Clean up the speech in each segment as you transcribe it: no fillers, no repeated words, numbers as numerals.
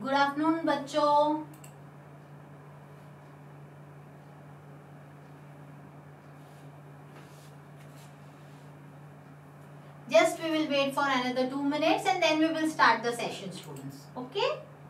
Good afternoon बच्चों। Just we will wait for another 2 minutes and then we will start the session, students. Okay?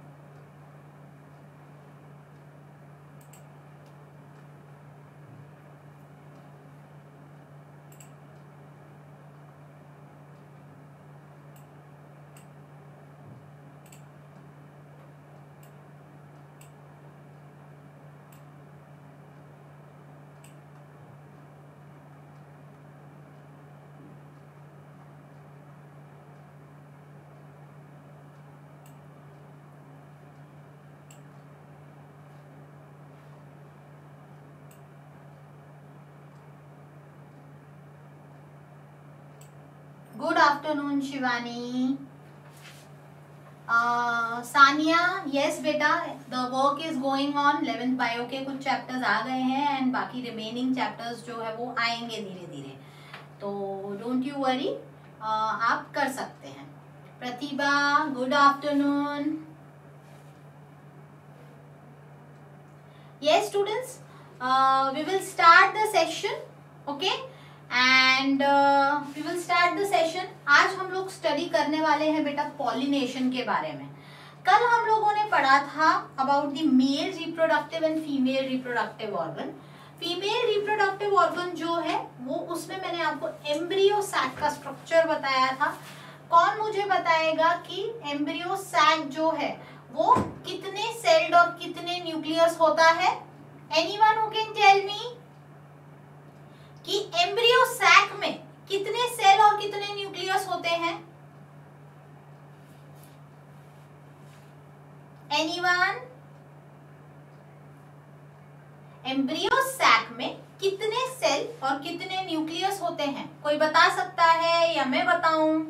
Good afternoon, Shivani. Sania, yes बेटा, the work is going on. 11th bio के कुछ chapters आ गए हैं and बाकी remaining chapters जो है वो आएंगे धीरे धीरे, तो डोंट यू वरी, आप कर सकते हैं. Pratibha, good afternoon. Yes students, we will start the session, okay? And we will start the session. आज हम लोग स्टडी करने वाले हैं बेटा पॉलिनेशन के बारे में. कल हम लोगों ने पढ़ा था about the male reproductive and female reproductive organ. Female reproductive organ जो है वो, उसमें मैंने आपको एम्ब्रियो सैक का स्ट्रक्चर बताया था. कौन मुझे बताएगा कि एम्ब्रियो सैक जो है वो कितने सेल्ड और कितने न्यूक्लियस होता है? Anyone who can tell me कि एम्ब्रियो सैक में कितने सेल और कितने न्यूक्लियस होते हैं? एनीवन? एम्ब्रियो सैक में कितने सेल और कितने न्यूक्लियस होते हैं? कोई बता सकता है या मैं बताऊं?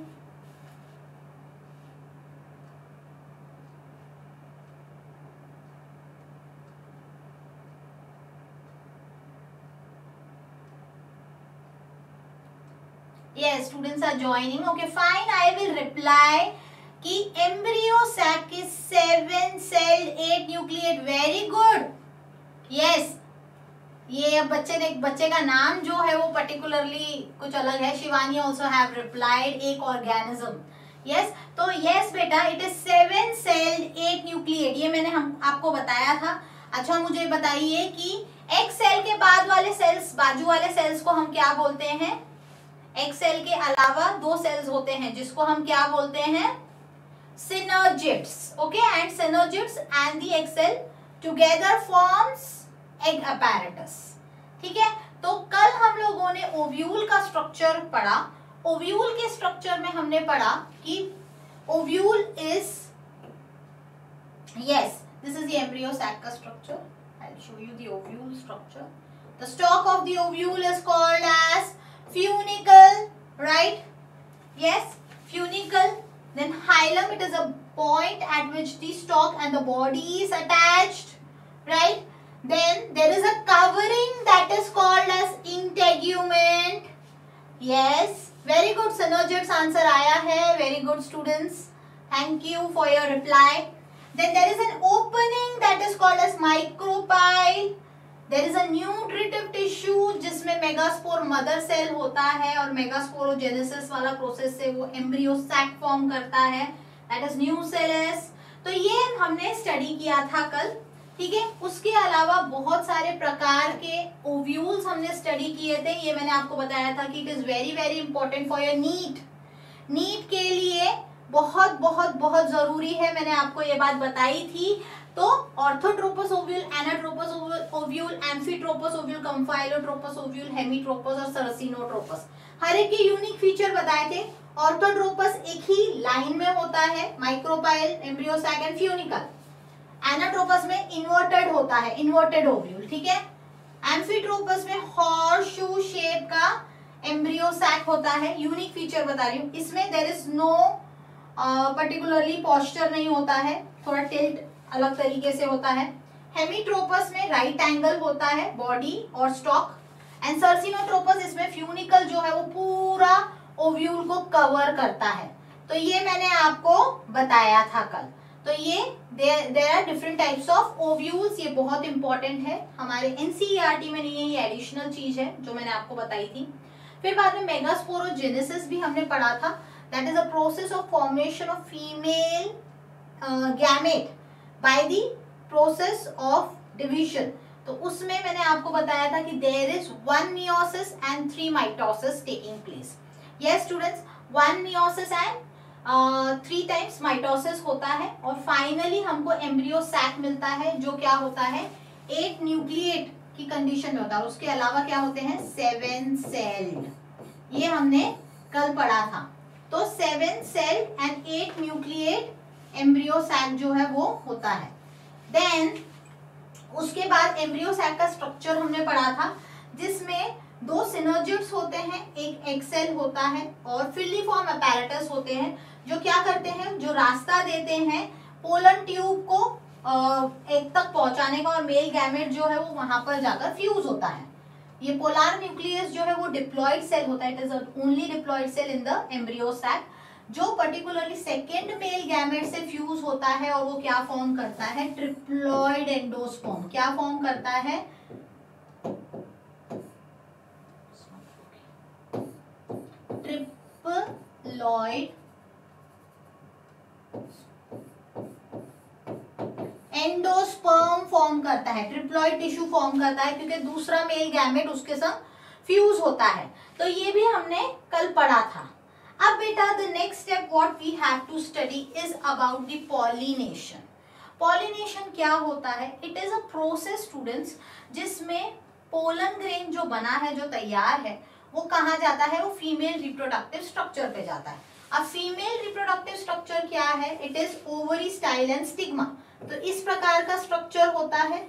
Yes, students are joining. Okay, fine. I will reply कि embryo sac is 7-celled 8-nucleate. Very good. Yes. ये अब बच्चे का नाम जो है वो particularly कुछ अलग है. शिवानी also have replied एक organism. Yes. तो yes बेटा, it is 7-celled 8-nucleate. ये मैंने आपको बताया था. अच्छा, मुझे बताइए कि एक सेल के बाद वाले सेल्स, बाजू वाले सेल्स को हम क्या बोलते हैं? एक सेल के अलावा दो सेल्स होते हैं जिसको हम क्या बोलते हैं? Synergids. Okay, and synergids and the egg cell together forms egg apparatus. ठीक है, तो कल हम लोगों ने ओव्यूल का स्ट्रक्चर पढ़ा. ओव्यूल के स्ट्रक्चर में हमने पढ़ा कि ovule is, yes, this is the embryo sac का structure. I will show you the ovule structure. The stalk of the ovule is called as funicle, right? Yes, funicle. Then hilum, it is a point at which the stalk and the body is attached, right? Then there is a covering that is called as integument. Yes, very good. Synergids answer आया है. Very good students. Thank you for your reply. Then there is an opening that is called as micropyle. There is a nutritive tissue जिसमें megaspore mother cell होता है और megasporogenesis वाला process से वो embryo sac form करता है. That is nucellus. तो ये हमने स्टडी किया था कल. ठीक है, उसके अलावा बहुत सारे प्रकार के ओव्यूल्स हमने स्टडी किए थे. ये मैंने आपको बताया था कि it is very very important for your NEET के लिए बहुत बहुत बहुत जरूरी है. मैंने आपको ये बात बताई थी. तो orthotropous ovule, anatropous ovule, amphitropous ovule, campylotropous ovule, hemitropous और सरसिनोट्रोपस, हर एक के यूनिक फीचर बताए थे. ऑर्थोट्रोपस एक ही लाइन में होता है, micropyle, embryo sac and funicle. Anatropous में इन्वर्टेड होता है, इन्वर्टेड ओव्यूल. ठीक है, एम्फीट्रोपस में हॉर्सशू शेप का एम्ब्रियो सैक होता है. यूनिक फीचर बता रही हूँ. इसमें there is no particularly posture नहीं होता है, थोड़ा टिल्ट अलग तरीके से होता है. हेमीट्रोपस में राइट एंगल होता है बॉडी और स्टॉक. एंड सर्सिनोट्रोपस, इसमें फ्यूनिकल जो है वो पूरा ओव्यूल को कवर करता है. तो ये मैंने आपको बताया था कल. तो ये there are different types of ovules, ये बहुत इंपॉर्टेंट है, हमारे एनसीईआरटी में नहीं है, ये एडिशनल चीज है जो मैंने आपको बताई थी। फिर बाद में मेगास्पोरोजेनेसिस भी हमने पढ़ा था, that is a process of formation of female gamete by the process of division. तो उसमें मैंने आपको बताया था कि there is 1 meiosis and 3 mitosis taking place. Yes students, 1 meiosis and 3 times mitosis होता है, और फाइनली हमको एम्ब्रियो सैक मिलता है जो क्या होता है 8 न्यूक्लिएट की कंडीशन में होता है, और उसके अलावा क्या होते हैं 7 सेल्ड, ये हमने कल पढ़ा था। तो 7 celled and 8 nucleate embryo sac जो है वो होता है। देन उसके बाद एम्ब्रियो सैक का स्ट्रक्चर हमने पढ़ा था, जिसमें 2 सिनर्जिड्स होते हैं, एक एग सेल होता है और फिलिफॉर्म अपैरेटस होते हैं, जो क्या करते हैं, जो रास्ता देते हैं पोलन ट्यूब को एग तक पहुंचाने का, और मेल गैमेट जो है वो वहां पर जाकर फ्यूज होता है। ये पोलार न्यूक्लियस जो है वो डिप्लॉयड सेल होता है, it is only diploid cell in the embryo sac, जो पर्टिकुलरली सेकेंड मेल गैमेट से फ्यूज होता है, और वो क्या फॉर्म करता है ट्रिप्लॉयड एंडोस्पर्म। क्या फॉर्म करता है, ट्रिप्लॉयड एंडोस्पर्म फॉर्म करता है, ट्रिप्लॉयड टिश्यू फॉर्म करता है, क्योंकि दूसरा मेल गैमेट उसके संग फ्यूज होता है। तो ये भी हमने कल पढ़ा था। अब बेटा the next step what we have to study is about the pollination. Pollination क्या होता है, it is a process students, जिसमें पोलन ग्रेन जो बना है, जो तैयार है, वो कहाँ जाता है, वो फीमेल रिप्रोडक्टिव स्ट्रक्चर पे जाता है। अब फीमेल रिप्रोडक्टिव स्ट्रक्चर क्या है, it is ovary, style and stigma. तो इस प्रकार का स्ट्रक्चर होता है।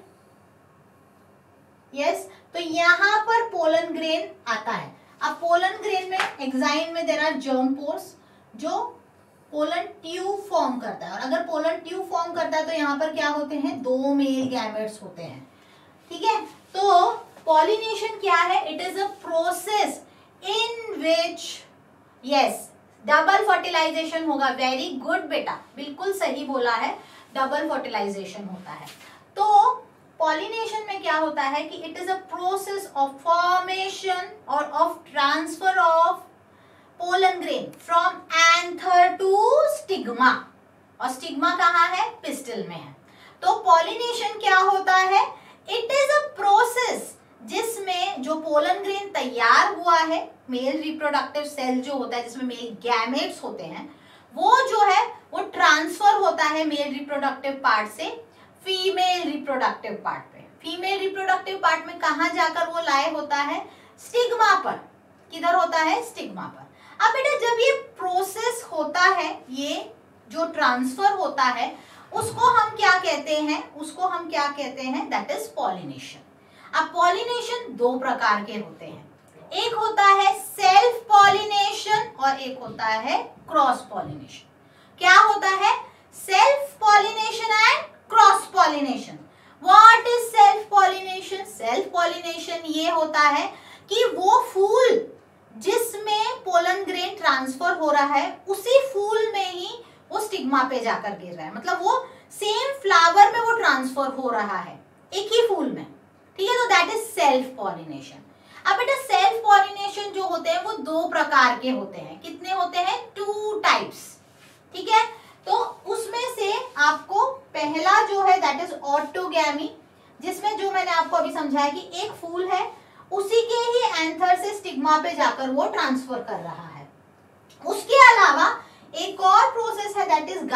यस, तो यहाँ पर पोलन ग्रेन आता है। अब पोलन ग्रेन में एक्साइन में देयर आर जर्म पोर्स, जो पोलन ट्यूब फॉर्म करता है, और अगर पोलन ट्यूब फॉर्म करता है तो यहाँ पर क्या होते हैं 2 मेल गैमेट्स होते हैं। ठीक है, तो पॉलिनेशन क्या है, it is a process in which yes double fertilisation होगा। वेरी गुड बेटा, बिल्कुल सही बोला है, डबल फर्टिलाइजेशन होता है। तो पॉलिनेशन में क्या होता है कि it is a process of formation और of transfer of pollen grain from anther to stigma, और स्टिग्मा कहाँ है, पिस्टल में है। तो पॉलिनेशन क्या होता है, इट इज अ प्रोसेस जिसमें जो पोलन ग्रेन तैयार हुआ है, मेल रिप्रोडक्टिव सेल जो होता है जिसमें मेल गैमेट्स होते हैं, वो जो है वो ट्रांसफर होता है मेल रिप्रोडक्टिव पार्ट से फीमेल रिप्रोडक्टिव पार्ट पे। फीमेल रिप्रोडक्टिव पार्ट में कहा जाकर वो लाए होता है, स्टिग्मा पर। किधर होता है, स्टिग्मा पर। अब बेटा जब ये प्रोसेस होता है, ये जो ट्रांसफर होता है, उसको हम क्या कहते हैं, उसको हम क्या कहते हैं, दैट इज पॉलिनेशन। अब पॉलिनेशन 2 प्रकार के होते हैं, एक होता है सेल्फ पॉलिनेशन और एक होता है क्रॉस पॉलिनेशन। क्या होता है, self pollination and cross pollination. What is self pollination? Self pollination ये होता है कि वो फूल जिसमें पोलन ग्रेन ट्रांसफर हो रहा है, उसी फूल में ही वो स्टिग्मा पे जाकर गिर रहा है, मतलब वो सेम फ्लावर में वो ट्रांसफर हो रहा है, एक ही फूल में। ठीक है, तो दैट इज सेल्फ पॉलिनेशन। अब बेटा सेल्फ पॉलिनेशन जो होते हैं वो 2 प्रकार के होते हैं। कितने होते हैं, 2 टाइप्स। ठीक है, तो उसमें से आपको पहला जो है दैट इज ऑटोगैमी, जिसमें जो मैंने आपको अभी समझाया कि एक फूल है, उसी के ही एंथर से स्टिग्मा पे जाकर वो ट्रांसफर कर रहा है। उसके अलावा एक और प्रोसेस है that is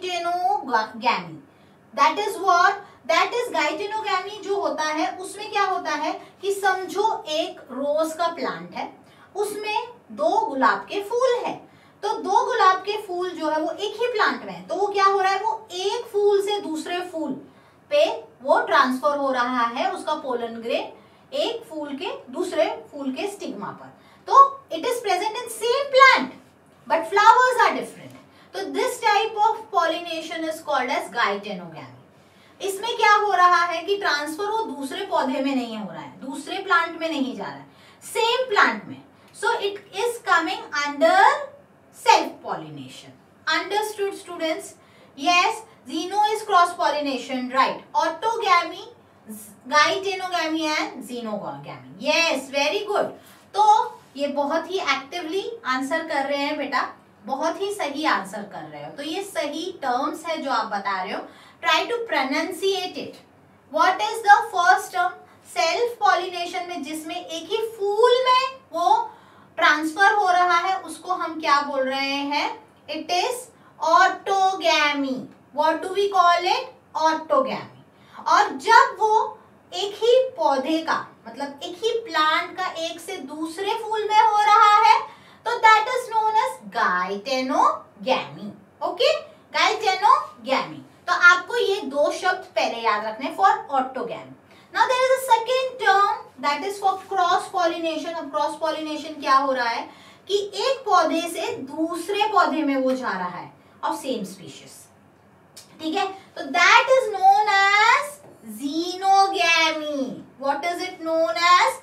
geitonogamy. That is what, that is geitonogamy जो होता है, उसमें क्या होता है कि समझो एक रोज का प्लांट है, उसमें 2 गुलाब के फूल है। तो 2 गुलाब के फूल जो है वो एक ही प्लांट में है, तो वो क्या हो रहा है, वो एक फूल से दूसरे फूल पे वो ट्रांसफर हो रहा है, उसका पोलन ग्रेन एक फूल के दूसरे फूल के स्टिग्मा पर। तो it is present in same plant but flowers are different. तो this type of pollination is called as geitonogamy. इसमें क्या हो रहा है कि ट्रांसफर वो दूसरे पौधे में नहीं हो रहा है, दूसरे प्लांट में नहीं जा रहा है, सेम प्लांट में। So it is coming under self pollination. Understood students? Yes, xeno is cross pollination, right? Autogamy, gaetenogamy and xenogamy. Yes, very good. तो ये बहुत ही एक्टिवली आंसर कर रहे हैं बेटा, बहुत ही सही आंसर कर रहे हो। तो ये सही टर्म्स है जो आप बता रहे हो। Try to pronounciate it. What is the first term? Self pollination में जिसमें एक ही फूल में वो ट्रांसफर हो रहा है उसको हम क्या बोल रहे हैं? It is autogamy. What do we call it? Autogamy. और जब वो एक ही पौधे का मतलब एक ही प्लांट का एक से दूसरे फूल में हो रहा है तो that is known as geitonogamy. Okay, geitonogamy. तो आपको ये दो शब्द पहले याद रखने for autogamy. Now there is a second term that is for cross pollination। अब क्रॉस पॉलिनेशन क्या हो रहा है कि एक पौधे से दूसरे पौधे में वो जा रहा है ऑफ सेम स्पीशीज, ठीक है? तो that is known as xenogamy। What is it known as?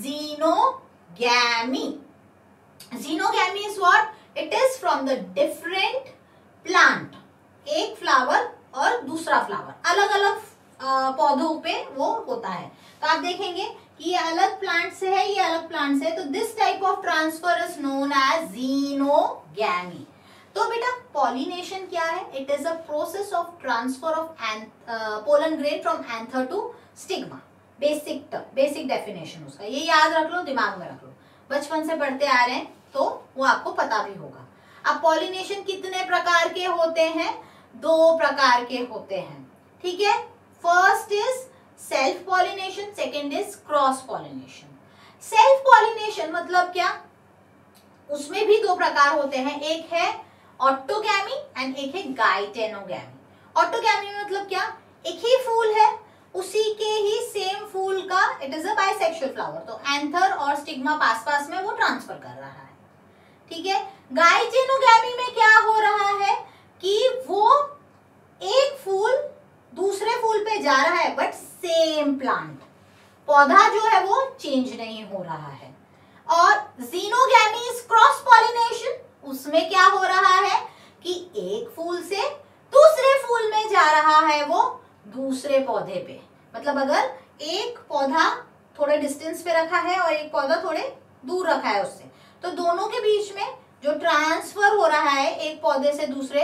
xenogamy। xenogamy is what? It is from the different plant। एक फ्लावर और दूसरा फ्लावर अलग अलग पौधों पे वो होता है। तो आप देखेंगे कि ये अलग प्लांट से है, ये अलग प्लांट से है, तो this type of transfer is known as xenogamy। तो बेटा पॉलिनेशन क्या है? It is a process of transfer of pollen grain from anther to stigma. Basic definition उसका ये याद रख लो, दिमाग में रख लो, बचपन से पढ़ते आ रहे हैं तो वो आपको पता भी होगा। अब पॉलिनेशन कितने प्रकार के होते हैं? 2 प्रकार के होते हैं, ठीक है? First is self pollination, second is cross pollination. Self pollination मतलब क्या? उसमें भी 2 प्रकार होते हैं, एक है ऑटोगैमी एंड एक है गाइटेनोगैमी। ऑटोगैमी मतलब क्या? एक ही फूल है, उसी के ही सेम फूल का it is a bisexual flower, तो एंथर और स्टिग्मा पास पास में वो ट्रांसफर कर रहा है, ठीक है? गाइटेनोगैमी में क्या हो रहा है कि वो एक फूल दूसरे फूल पे जा रहा है बट सेम प्लांट, पौधा जो है वो चेंज नहीं हो रहा है। और xenogamy इज क्रॉस पॉलिनेशन, उसमें क्या हो रहा है कि एक फूल से दूसरे फूल में जा रहा है वो दूसरे पौधे पे। मतलब अगर एक पौधा थोड़े डिस्टेंस पे रखा है और एक पौधा थोड़े दूर रखा है उससे, तो दोनों के बीच में जो ट्रांसफर हो रहा है एक पौधे से दूसरे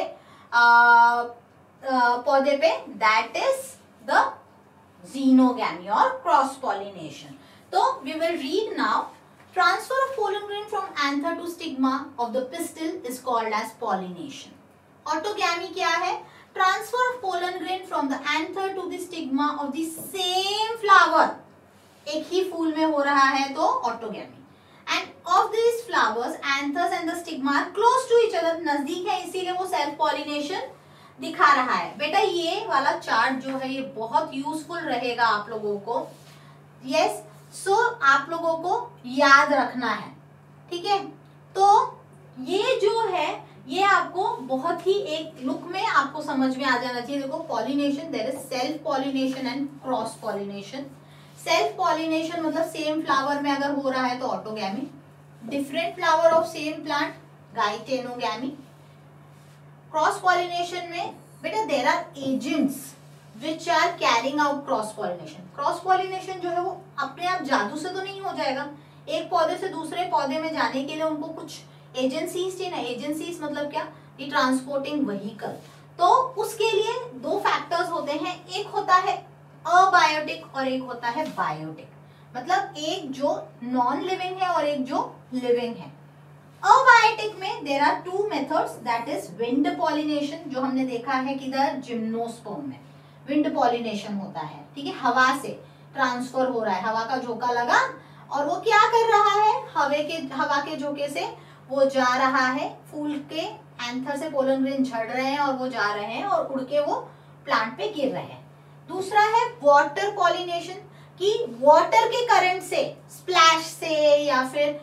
पौधे पे, दैट इज द xenogamy और क्रॉस पॉलिनेशन। तो we will read now. Transfer of pollen grain from anther to stigma of the pistil is called as pollination. Autogamy क्या है? Transfer of pollen grain from the anther to the stigma of the same flower, एक ही फूल में हो रहा है तो autogamy. And of this flowers anthers and the stigma are close to each other, नजदीक है इसीलिए वो सेल्फ पॉलिनेशन दिखा रहा है। बेटा ये वाला चार्ट जो है ये बहुत यूजफुल रहेगा आप लोगों को। यस, सो आप लोगों को याद रखना है, ठीक है? तो ये जो है ये आपको बहुत ही एक लुक में आपको समझ में आ जाना चाहिए। देखो pollination, there is self pollination and cross pollination. Self pollination मतलब सेम फ्लावर में अगर हो रहा है तो autogamy, different flower of same plant geitonogamy. Cross pollination में बेटा there are agents which are carrying out cross pollination. Cross pollination जो है वो अपने आप जादू से तो नहीं हो जाएगा, एक पौधे से दूसरे पौधे में जाने के लिए उनको कुछ एजेंसीज चाहिए ना। एजेंसीज मतलब क्या? ये ट्रांसपोर्टिंग व्हीकल। तो उसके लिए 2 फैक्टर्स होते हैं, एक होता है अबायोटिक और एक होता है बायोटिक। मतलब एक जो नॉन लिविंग है और एक जो लिविंग है। अबायोटिक में there are 2 methods, that is wind pollination, जो हमने देखा है किधर? जिम्नोस्पर्म में विंड पॉलिनेशन होता है, ठीक है? हवा से ट्रांसफर हो रहा है, हवा का झोंका लगा और वो क्या कर रहा है? हवा के झोंके से वो जा रहा है, फूल के एंथर से पोलन ग्रेन झड़ रहे हैं और वो जा रहे हैं और उड़ के वो प्लांट पे गिर रहे हैं। दूसरा है वाटर पॉलिनेशन, कि वाटर के करंट से, स्प्लैश से या फिर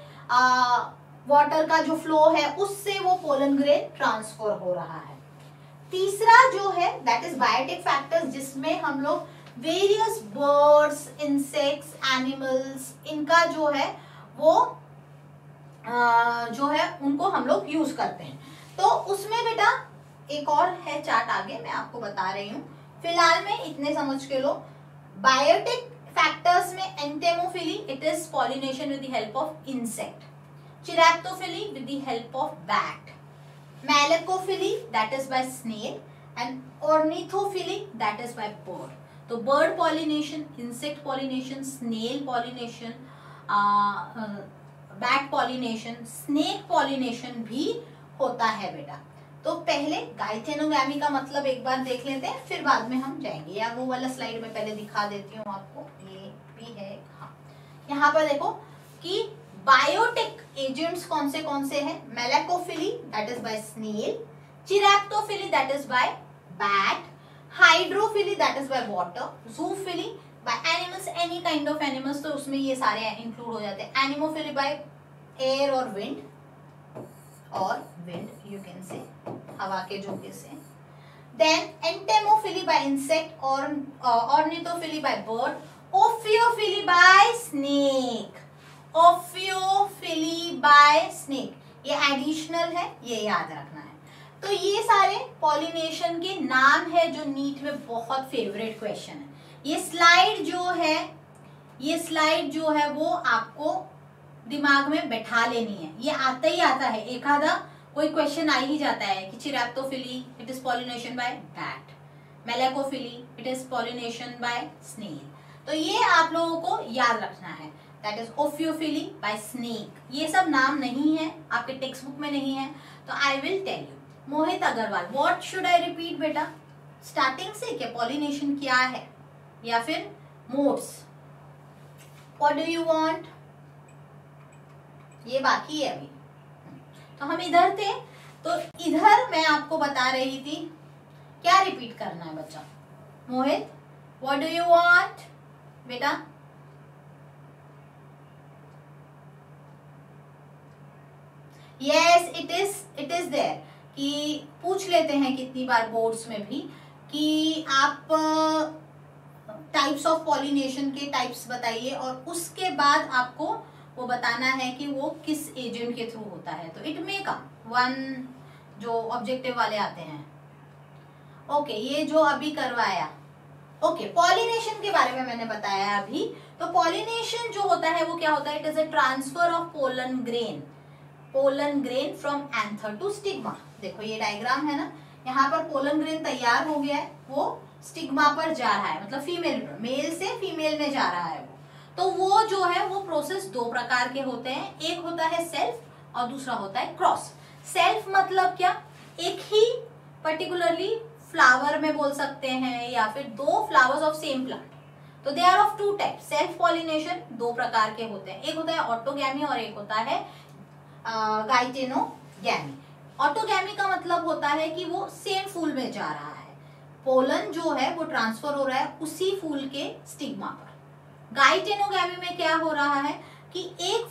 वाटर का जो फ्लो है उससे वो पोलन ग्रेन ट्रांसफर हो रहा है। तीसरा जो है दैट इज बायोटिक फैक्टर्स, जिसमें हम लोग वेरियस बर्ड्स, इंसेक्ट्स, एनिमल्स, इनका जो है वो जो है उनको हम लोग यूज करते हैं। तो उसमें बेटा एक और है चार्ट आगे, मैं आपको बता रही हूँ, फिलहाल में इतने समझ के लो। बायोटिक फैक्टर्स में entomophily, it is pollination with the help of insect, chiropterophily with the help of bat, malacophily that is by snail, and ornithophily that is by bird. तो bird pollination, insect pollination, snail pollination, bat pollination, snake pollination भी होता है बेटा। तो पहले गाइथेनोगैमी का मतलब एक बार देख लेते हैं, फिर बाद में हम जाएंगे, या वो वाला स्लाइड में पहले दिखा देती हूँ आपको, ये भी है। हाँ, यहाँ पर देखो कि बायोटिक एजेंट्स कौन से हैं। Malacophily that is by snail, chiropterophily that is by bat, hydrophily that is by water, zoophily by animals, any kind of animals, तो उसमें ये सारे इंक्लूड हो जाते हैं। एनिमोफिली बाय एयर और विंड यू कैन से, हवा के झोंके से। देन एंटेमोफिली बाय इंसेक्ट और ornithophily by bird, ophiophily by snake, ophiophily by snake, ये एडिशनल है, ये याद रखना है। तो ये सारे पॉलिनेशन के नाम है जो नीट में बहुत फेवरेट क्वेश्चन है। ये स्लाइड जो है वो आपको दिमाग में बैठा लेनी है, ये आता ही आता है, एक आधा कोई क्वेश्चन आ ही जाता है कि chiropterophily it is pollination by bat, malacophily it is pollination by snail. तो ये आप लोगों को याद रखना है, that is ophiophily by snake. ये सब नाम नहीं है, आपके टेक्स्ट बुक में नहीं है, तो I will tell you. Mohit Agarwal, what should I repeat बेटा, स्टार्टिंग से क्या पॉलिनेशन क्या है, या फिर modes, what do you want, ये बाकी है अभी। तो हम इधर थे, तो इधर मैं आपको बता रही थी क्या रिपीट करना है बच्चा। Mohit, what do you want बेटा, यस इट इज देयर, कि पूछ लेते हैं कितनी बार बोर्ड्स में भी कि आप टाइप्स ऑफ पॉलिनेशन के टाइप्स बताइए, और उसके बाद आपको वो बताना है कि वो किस एजेंट के थ्रू होता है। तो इट मे कम वन, जो ऑब्जेक्टिव वाले आते हैं। ओके, ये जो अभी करवाया, ओके, पॉलिनेशन के बारे में मैंने बताया अभी। तो पॉलिनेशन जो होता है वो क्या होता है, it is a transfer of pollen grain from anther to stigma. देखो ये डायग्राम है ना, यहाँ पर पोलन ग्रेन तैयार हो गया है, वो स्टिग्मा पर जा रहा है, मतलब फीमेल, मेल से फीमेल में जा रहा है वो। तो वो जो है वो प्रोसेस दो प्रकार के होते हैं, एक होता है सेल्फ और दूसरा होता है क्रॉस। सेल्फ मतलब क्या, एक ही पर्टिकुलरली फ्लावर में बोल सकते हैं, या फिर दो फ्लावर्स ऑफ सेम प्लांट, तो they are of two type. Self pollination दो प्रकार के होते हैं, एक होता है ऑटोगैमी और एक होता है गाइटेनोगैमी। ऑटोगैमी का मतलब होता है कि वो सेम फूल में जा रहा है, पोलन जो है वो ट्रांसफर हो रहा है उसी फूल के स्टिग्मा पर। गाइटेनोगैमी में क्या हो रहा है कि एक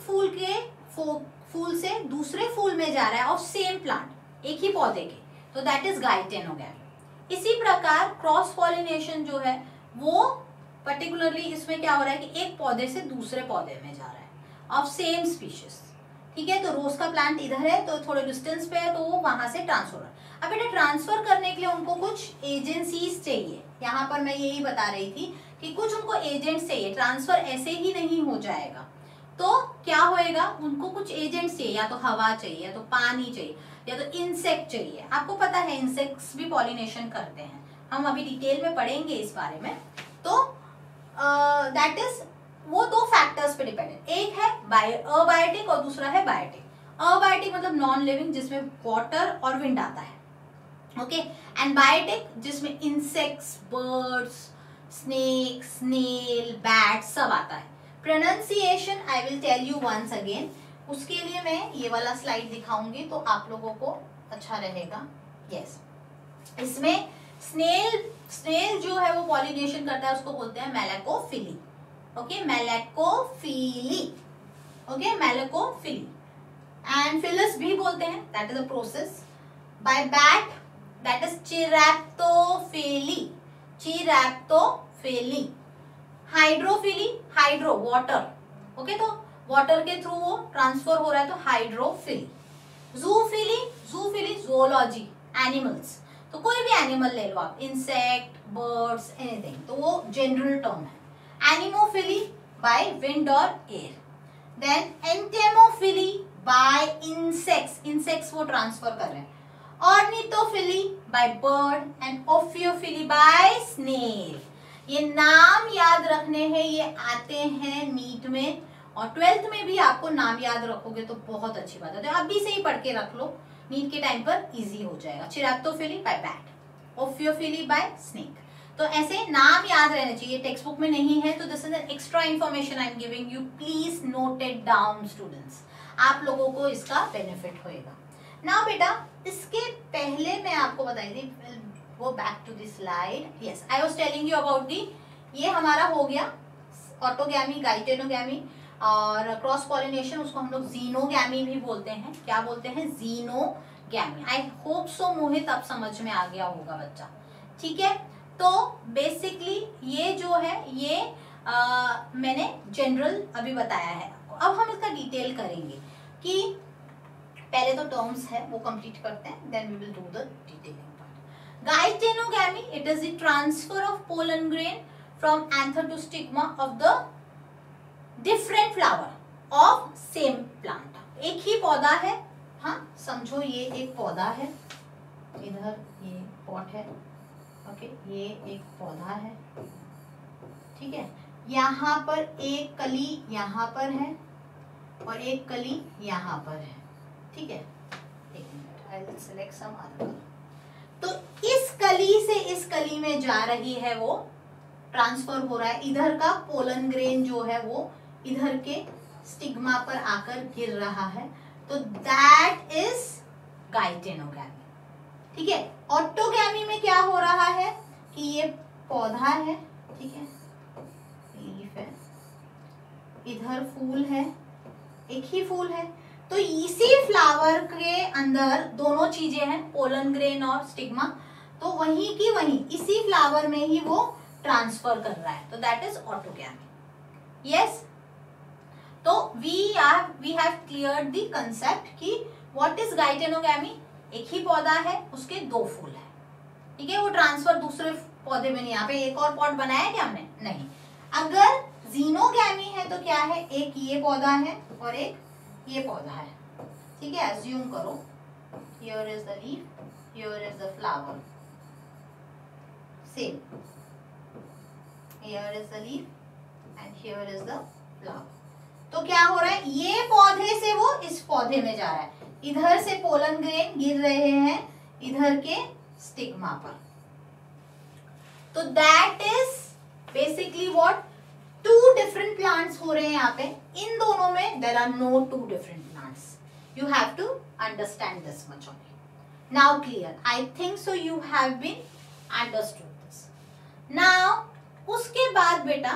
फूल से दूसरे फूल में जा रहा है और सेम प्लांट, एक ही पौधे के, तो दैट इज गाइटेनोगैमी। इसी प्रकार क्रॉस पॉलिनेशन जो है वो पर्टिकुलरली इसमें क्या हो रहा है कि एक पौधे से दूसरे पौधे में जा रहा है ऑफ सेम स्पीशीज। ठीक है, तो रोज का प्लांट इधर है तो थोड़े डिस्टेंस पे है, तो वो वहां से ट्रांसफर हो रहा है। अब बेटा ट्रांसफर करने के लिए उनको कुछ एजेंसीज चाहिए, यहाँ पर मैं यही बता रही थी कि कुछ उनको एजेंट्स चाहिए, ट्रांसफर ऐसे ही नहीं हो जाएगा। तो क्या होएगा, उनको कुछ एजेंट्स चाहिए, या तो हवा चाहिए, या तो पानी चाहिए, या तो इंसेक्ट चाहिए। आपको पता है इंसेक्ट्स भी पॉलिनेशन करते हैं, हम अभी डिटेल में पढ़ेंगे इस बारे में। तो दैट इज, वो दो फैक्टर्स पे डिपेंडेंट, एक है अबायोटिक और दूसरा है बायोटिक। अबायोटिक मतलब नॉन लिविंग, जिसमें वाटर और विंड आता है, ओके, एंड बायोटिक जिसमें insects, birds, snake, snail, bat सब आता है। Pronunciation I will tell you once again, उसके लिए मैं ये वाला स्लाइड दिखाऊंगी तो आप लोगों को अच्छा रहेगा। यस, इसमें स्नेल जो है वो पॉलिनेशन करता है, उसको बोलते हैं malacophily. Okay, malacophily, okay, malacophily. And philous भी बोलते हैं, that is a process. By bat that is chiropterophily, chiropterophily. Hydrophily, hydro water, okay, तो वाटर के थ्रू वो ट्रांसफर हो रहा है, तो hydrophily. Zoophily, zoophily zoology, animals, तो कोई भी एनिमल ले लो आप, इंसेक्ट, बर्ड्स, एनीथिंग, तो वो जनरल टर्म है। एनिमोफिली बाय विंड और air, then entomophily by insects, insects वो ट्रांसफर कर रहे हैं, ornithophily by bird and ophiophily by snail. ये नाम याद रखने हैं, ये आते हैं नीट में, और 12th में भी आपको नाम याद रखोगे तो बहुत अच्छी बात है। तो अभी से ही पढ़ के रख लो, नीट के टाइम पर इजी हो जाएगा। Chiropterophily by bat, ophiophily by snake. तो ऐसे नाम याद रहने चाहिए, टेक्स्ट बुक में नहीं है तो this is an extra information I am giving you, please note it down students, आप लोगों को इसका बेनिफिट होएगा। नाउ बेटा इसके पहले मैं आपको बताई थी, go back to the slide, yes I was telling you about the, ये हमारा हो गया ऑटोगैमी, गाइटेनोगैमी और क्रॉस पॉलिनेशन, उसको हम लोग जीनोगैमी भी बोलते हैं। क्या बोलते हैं? जीनोगैमी। आई होप सो मोहित अब समझ में आ गया होगा बच्चा, ठीक है। तो बेसिकली ये जो है ये मैंने जनरल अभी बताया है आपको। अब हम इसका डिटेल करेंगे कि पहले तो टर्म्स है वो कंप्लीट करते हैं, then we will do the detailing part. Geitonogamy, it is the transfer of pollen grain from anther to stigma of the different flower of same plant. एक ही पौधा है, हाँ समझो ये एक पौधा है, इधर ये पॉट है, ओके ये एक पौधा है, ठीक है। यहाँ पर एक कली यहाँ पर है और एक कली यहाँ पर है, ठीक है। एक minute, I will select some other. तो इस कली से इस कली में जा रही है, वो ट्रांसफर हो रहा है, इधर का पोलन ग्रेन जो है वो इधर के स्टिग्मा पर आकर गिर रहा है, तो दैट इज गाइटेनोगैमी, ठीक है। ऑटोगैमी में क्या हो रहा है कि ये पौधा है, ठीक है, लीफ है, इधर फूल है, एक ही फूल है, तो इसी फ्लावर के अंदर दोनों चीजें हैं, पोलन ग्रेन और स्टिग्मा, तो वहीं की वहीं इसी फ्लावर में ही वो ट्रांसफर कर रहा है, तो दैट इज ऑटोगैमी। यस, तो we have cleared the concept कि व्हाट इज गाइटेनोगैमी। एक ही पौधा है, उसके दो फूल है, ठीक है, वो ट्रांसफर दूसरे पौधे में नहीं। यहाँ पे एक और पॉट बनाया क्या हमने? नहीं। अगर जीनोगैमी है तो क्या है, एक ये पौधा है और एक ये पौधा है, ठीक है। अज्यूम करो here is the leaf, here is the flower, same, here is the leaf and here is the flower. तो क्या हो रहा है, ये पौधे से वो इस पौधे में जा रहा है, इधर से पोलन ग्रेन गिर रहे हैं इधर के स्टिग्मा पर, तो that is basically what, two different plants हो रहे हैं यहाँ पे। इन दोनों में there are no two different plants, you have to understand this much only. Now clear, I think so you have been understood this. Now उसके बाद बेटा,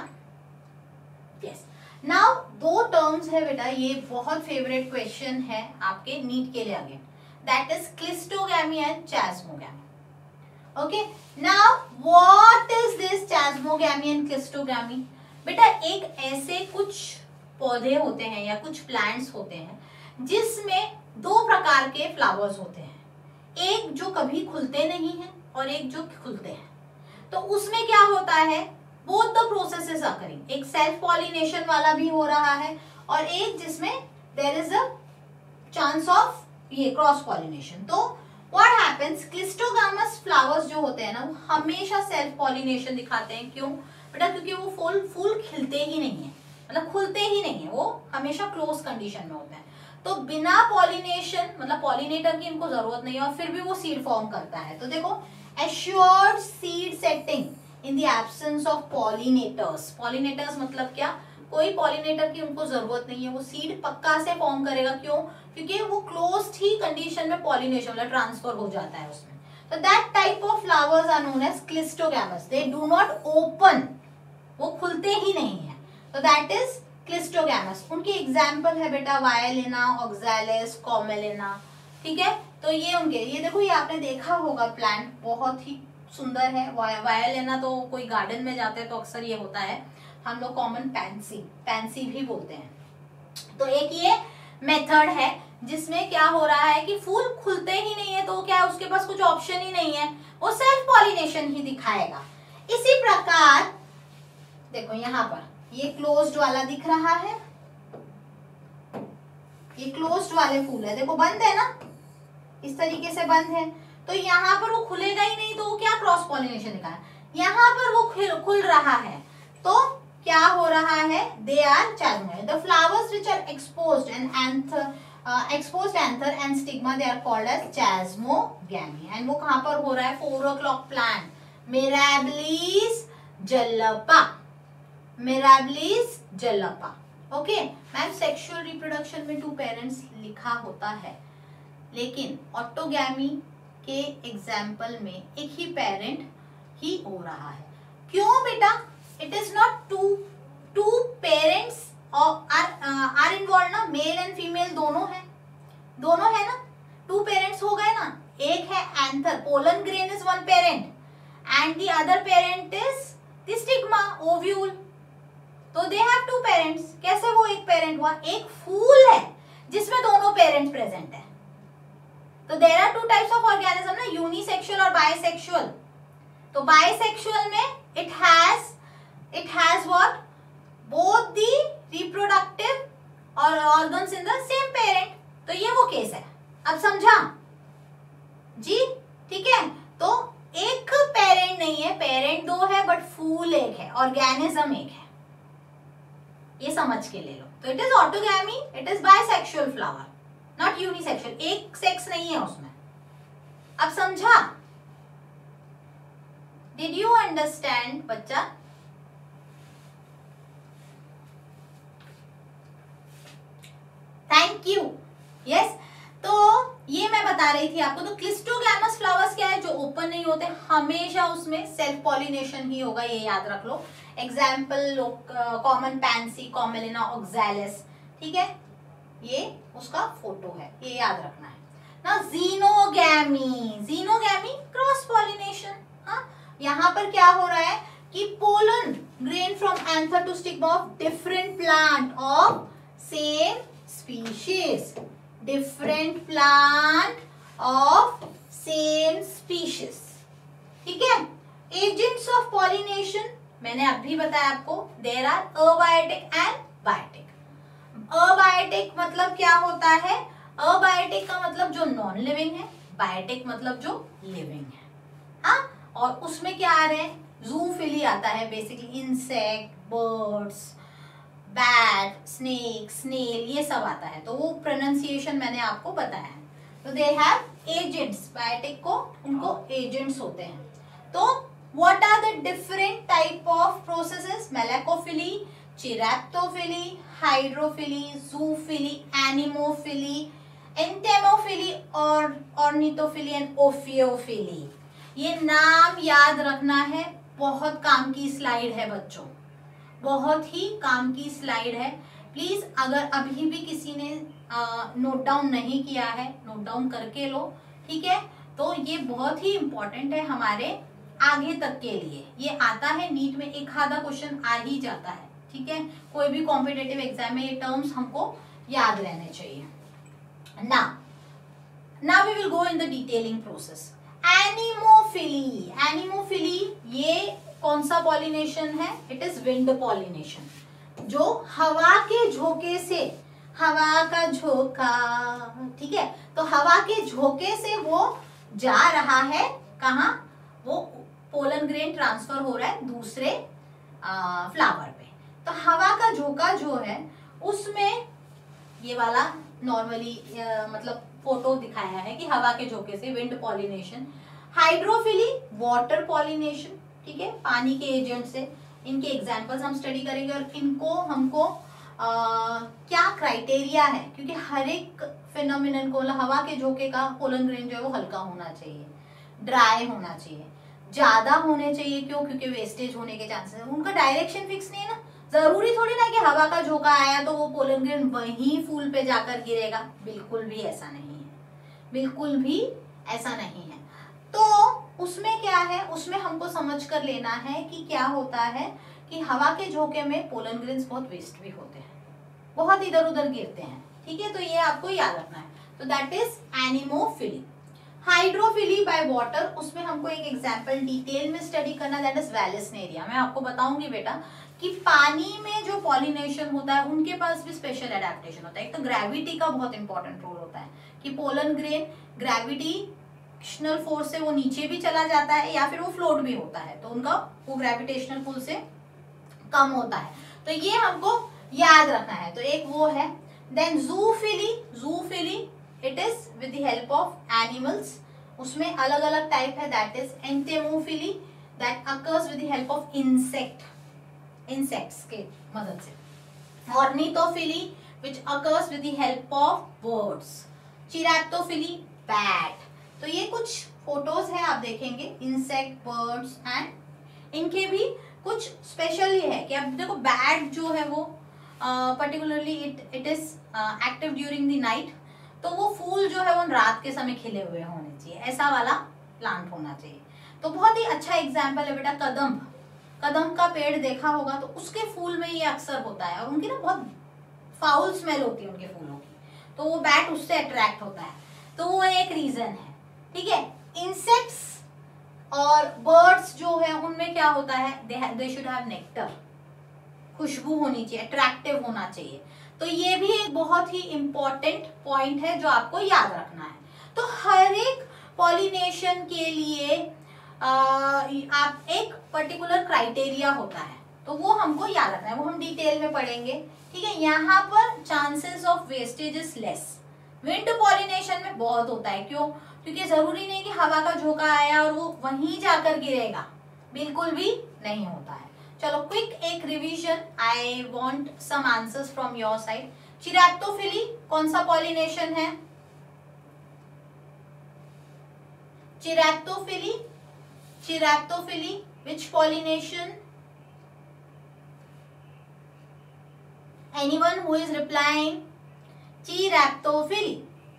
यस, नाउ दो टर्म्स है बेटा, ये बहुत फेवरेट क्वेश्चन है आपके नीट के लिए आगे, that is cleistogamy and chasmogamy. Okay, now what is this chasmogamy and cleistogamy? बेटा एक ऐसे कुछ पौधे होते हैं या कुछ प्लांट्स होते हैं जिसमें दो प्रकार के फ्लावर्स होते हैं, एक जो कभी खुलते नहीं है और एक जो खुलते हैं। तो उसमें क्या होता है, both the processes are occurring, एक सेल्फ पॉलिनेशन वाला भी हो रहा है और एक जिसमें there is a chance of ये क्रॉस पॉलिनेशन। तो व्हाट हैपेंस, क्लिस्टोगामस फ्लावर्स जो होते हैं ना वो हमेशा सेल्फ पॉलिनेशन दिखाते हैं। क्यों बेटा? क्योंकि वो फूल खिलते ही नहीं है, मतलब खुलते ही नहीं है, वो हमेशा क्लोज कंडीशन में होते हैं। तो बिना पॉलिनेशन, मतलब पॉलिनेटर की इनको जरूरत नहीं है और फिर भी वो सीड फॉर्म करता है। तो देखो, assured seed setting in the absence of pollinators। pollinators मतलब क्या, कोई पॉलिनेटर की उनको जरूरत नहीं है, वो सीड पक्का से फॉर्म करेगा। क्यों? क्योंकि वो क्लोज्ड ही कंडीशन में पॉलिनेशन मतलब ट्रांसफर हो जाता है उसमें। तो that type of flowers are known as cleistogamous, they do not open, वो खुलते ही नहीं है, तो दैट इज क्लिस्टोगैमस। उनकी एग्जाम्पल है बेटा वायलिना, ऑक्सैलिस, कॉमेलिना, ठीक है। तो ये उनके, ये देखो, ये आपने देखा होगा प्लांट, बहुत ही सुंदर है। वायलिना तो कोई गार्डन में जाते हैं तो अक्सर ये होता है, हम लोग कॉमन पैंसी भी बोलते हैं। तो एक ये मेथड है जिसमें क्या हो रहा है कि फूल खुलते ही नहीं है, तो क्या है, उसके पास कुछ ऑप्शन ही नहीं है, वो सेल्फ पॉलिनेशन ही दिखाएगा। इसी प्रकार देखो यहाँ पर ये क्लोज्ड वाला दिख रहा है, ये क्लोज्ड वाले फूल है, देखो बंद है ना, इस तरीके से बंद है, तो यहाँ पर वो खुलेगा ही नहीं, तो वो क्या क्रॉस पॉलिनेशन दिखाया, यहाँ पर वो खुल रहा है, तो क्या हो रहा है, they are child. The flowers which are exposed and exposed anther and stigma, they are called as chasmogamy। and वो कहाँ पर हो रहा है, 4 o'clock plant, Mirabilis jalapa, Mirabilis jalapa। Okay ma'am, sexual reproduction में 2 पेरेंट्स लिखा होता है, लेकिन ऑटोगैमी के एग्जाम्पल में एक ही पेरेंट ही हो रहा है। क्यों बेटा, it is not two parents are involve ना, मेल एंड फीमेल दोनों है ना, 2 पेरेंट्स हो गए ना, एक है anther, pollen grain is 1 parent and the other parent is the stigma, ovule, तो दे हैव 2 पेरेंट्स। कैसे वो एक पेरेंट हुआ, एक फूल है जिसमें दोनों पेरेंट्स प्रेजेंट है। तो there are 2 types of organism ना, यूनिसेक्सुअल और बाइसेक्सुअल। तो बाइसेक्सुअल में it has what, both the reproductive और organs in the same parent, तो ये वो केस है। अब समझा जी, ठीक है। तो एक पेरेंट नहीं है, पेरेंट 2 है बट फूल एक है, ऑर्गेनिज्म एक है, ये समझ के ले लो। तो it is autogamy, it is bisexual flower, not unisexual, एक सेक्स नहीं है उसमें। अब समझा, डिड यू अंडरस्टैंड बच्चा? Thank you. यस, तो ये मैं बता रही थी आपको। तो क्लिस्टोगैमस फ्लावर्स क्या है, जो ओपन नहीं होते, हमेशा उसमें सेल्फ पॉलिनेशन ही होगा, ये याद रख लो। Example common pansy, Commelina Oxalis, ठीक है, ये उसका फोटो है, ये याद रखना है ना। Xenogamy cross pollination. हाँ, यहाँ पर क्या हो रहा है कि pollen grain from anther to stigma of different plant of same species, different plant of same species, ठीक है। agents of pollination मैंने अभी बताया आपको, there are abiotic and biotic। abiotic मतलब क्या होता है, abiotic का मतलब जो नॉन लिविंग है, बायोटिक मतलब जो लिविंग है। हाँ, और उसमें क्या आ रहे हैं, जूफिली आता है, basically insect, birds, bat, snake, snail, ये सब आता है। तो वो प्रोनाउंसिएशन मैंने आपको बताया है। तो दे हैव एजेंट्स, बायोटिक को उनको एजेंट्स होते हैं। तो what are the different type of processes, malacophily, chiropterophily, hydrophily, zoophily, anemophily, entomophily और ऑर्निथोफिली एंड ओफियोफिली। ये नाम याद रखना है, बहुत काम की स्लाइड है बच्चों, बहुत ही काम की स्लाइड है। प्लीज अगर अभी भी किसी ने नोट डाउन नहीं किया है, नोट डाउन करके लो, ठीक है। तो ये बहुत ही इंपॉर्टेंट है हमारे आगे तक के लिए। ये आता है नीट में, एक आधा क्वेश्चन आ ही जाता है, ठीक है। कोई भी कॉम्पिटिटिव एग्जाम में ये टर्म्स हमको याद रहने चाहिए। Now we will go in the detailing process. Anemophily, anemophily ये कौन सा पॉलिनेशन है, इट इज विंड पॉलिनेशन, जो हवा के झोंके से, हवा का झोंका, ठीक है, तो हवा के झोंके से वो जा रहा है कहाँ, वो पोलन ग्रेन ट्रांसफर हो रहा है दूसरे फ्लावर पे। तो हवा का झोंका जो है उसमें ये वाला नॉर्मली मतलब फोटो दिखाया है कि हवा के झोंके से wind pollination. Hydrophily water pollination, ठीक है, पानी के एजेंट से। इनके एग्जांपल्स हम स्टडी करेंगे और इनको हमको क्या क्राइटेरिया है, क्योंकि हर एक फिनोमिनन को, हवा के झोंके का पोलन ग्रेन जो है वो हल्का होना चाहिए, ड्राई होना चाहिए, ज्यादा होने चाहिए। क्यों, क्योंकि वेस्टेज होने के चांसेस है। उनका डायरेक्शन फिक्स नहीं है ना, जरूरी थोड़ी ना कि हवा का झोंका आया तो वो पोलन ग्रेन वहीं फूल पे जाकर गिरेगा, बिल्कुल भी ऐसा नहीं है, बिल्कुल भी ऐसा नहीं है। तो उसमें क्या है, उसमें हमको समझ कर लेना है कि क्या होता है कि हवा के झोंके में पोलन ग्रेन्स बहुत वेस्ट भी होते हैं, बहुत इधर उधर गिरते हैं, ठीक है। तो ये आपको याद रखना है। तो that is anemophily. Hydrophily by water, उसमें हमको एक एग्जांपल डिटेल में स्टडी करना, दैट इज वैलेस्नेरिया। मैं आपको बताऊंगी बेटा कि पानी में जो पॉलिनेशन होता है उनके पास भी स्पेशल एडेप्टेशन होता है। एक तो ग्रेविटी का बहुत इंपॉर्टेंट रोल होता है कि पोलन ग्रेन ग्रेविटेशनल फोर्स से वो नीचे भी चला जाता है या फिर वो फ्लोट भी होता है, तो उनका वो ग्रेविटेशनल पुल से कम होता है, तो ये हमको याद रखना है। तो एक वो है। Then zoophily, zoophily it is with the help of animals, उसमें अलग अलग टाइप है, that is entomophily that occurs with the help of insects के मदद से। Ornithophily which occurs with the help of birds. Chiropterophily bat. तो ये कुछ फोटोज है, आप देखेंगे इंसेक्ट, बर्ड्स एंड इनके भी कुछ स्पेशल ये है कि अब देखो बैट जो है वो particularly it is active during the night, तो वो फूल जो है वो रात के समय खिले हुए होने चाहिए, ऐसा वाला प्लांट होना चाहिए। तो बहुत ही अच्छा एग्जाम्पल है बेटा कदम। कदम का पेड़ देखा होगा तो उसके फूल में ये अक्सर होता है और उनकी ना बहुत फाउल स्मेल होती है उनके फूलों की, तो वो बैट उससे अट्रैक्ट होता है, तो वो एक रीजन है। ठीक है, इंसेक्ट्स और बर्ड्स जो है उनमें क्या होता है, दे शुड हैव नेक्टर, खुशबू होनी चाहिए, अट्रैक्टिव होना चाहिए। तो ये भी एक बहुत ही इंपॉर्टेंट पॉइंट है जो आपको याद रखना है। तो हर एक पॉलिनेशन के लिए आप एक पर्टिकुलर क्राइटेरिया होता है, तो वो हमको याद रखना है, वो हम डिटेल में पढ़ेंगे। ठीक है, यहाँ पर chances of wastage is less. Wind pollination में बहुत होता है, क्यों? क्योंकि जरूरी नहीं कि हवा का झोंका आया और वो वहीं जाकर गिरेगा, बिल्कुल भी नहीं होता है। चलो क्विक एक revision, I want some answers from your side. Chiropterophily कौन सा पॉलिनेशन है? चिरैप्टोफिली, चिरैप्टोफिली which pollination? Anyone who is replying? चिरैप्टोफिली।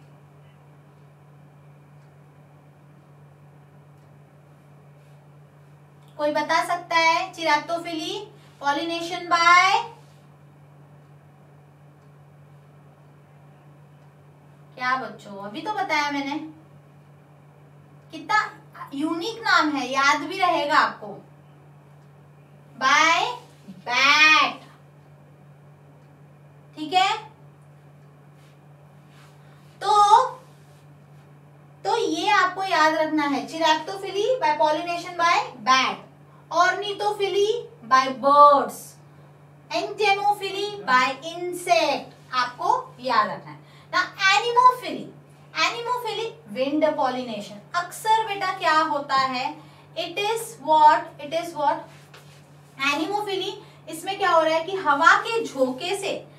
कोई बता सकता है? चिरैप्टोफिली पॉलिनेशन बाय क्या बच्चों? अभी तो बताया मैंने, कितना यूनिक नाम है, याद भी रहेगा आपको, बाय बैट। ठीक है, तो ये आपको याद रखना है, chiropterophily by pollination by bat, ornithophily by birds, entomophily by insect, आपको याद रखना है ना। Anemophily, anemophily wind pollination. अक्सर बेटा क्या होता है, इट इज व्हाट एनिमोफिली, इसमें क्या हो रहा है कि हवा के झोंके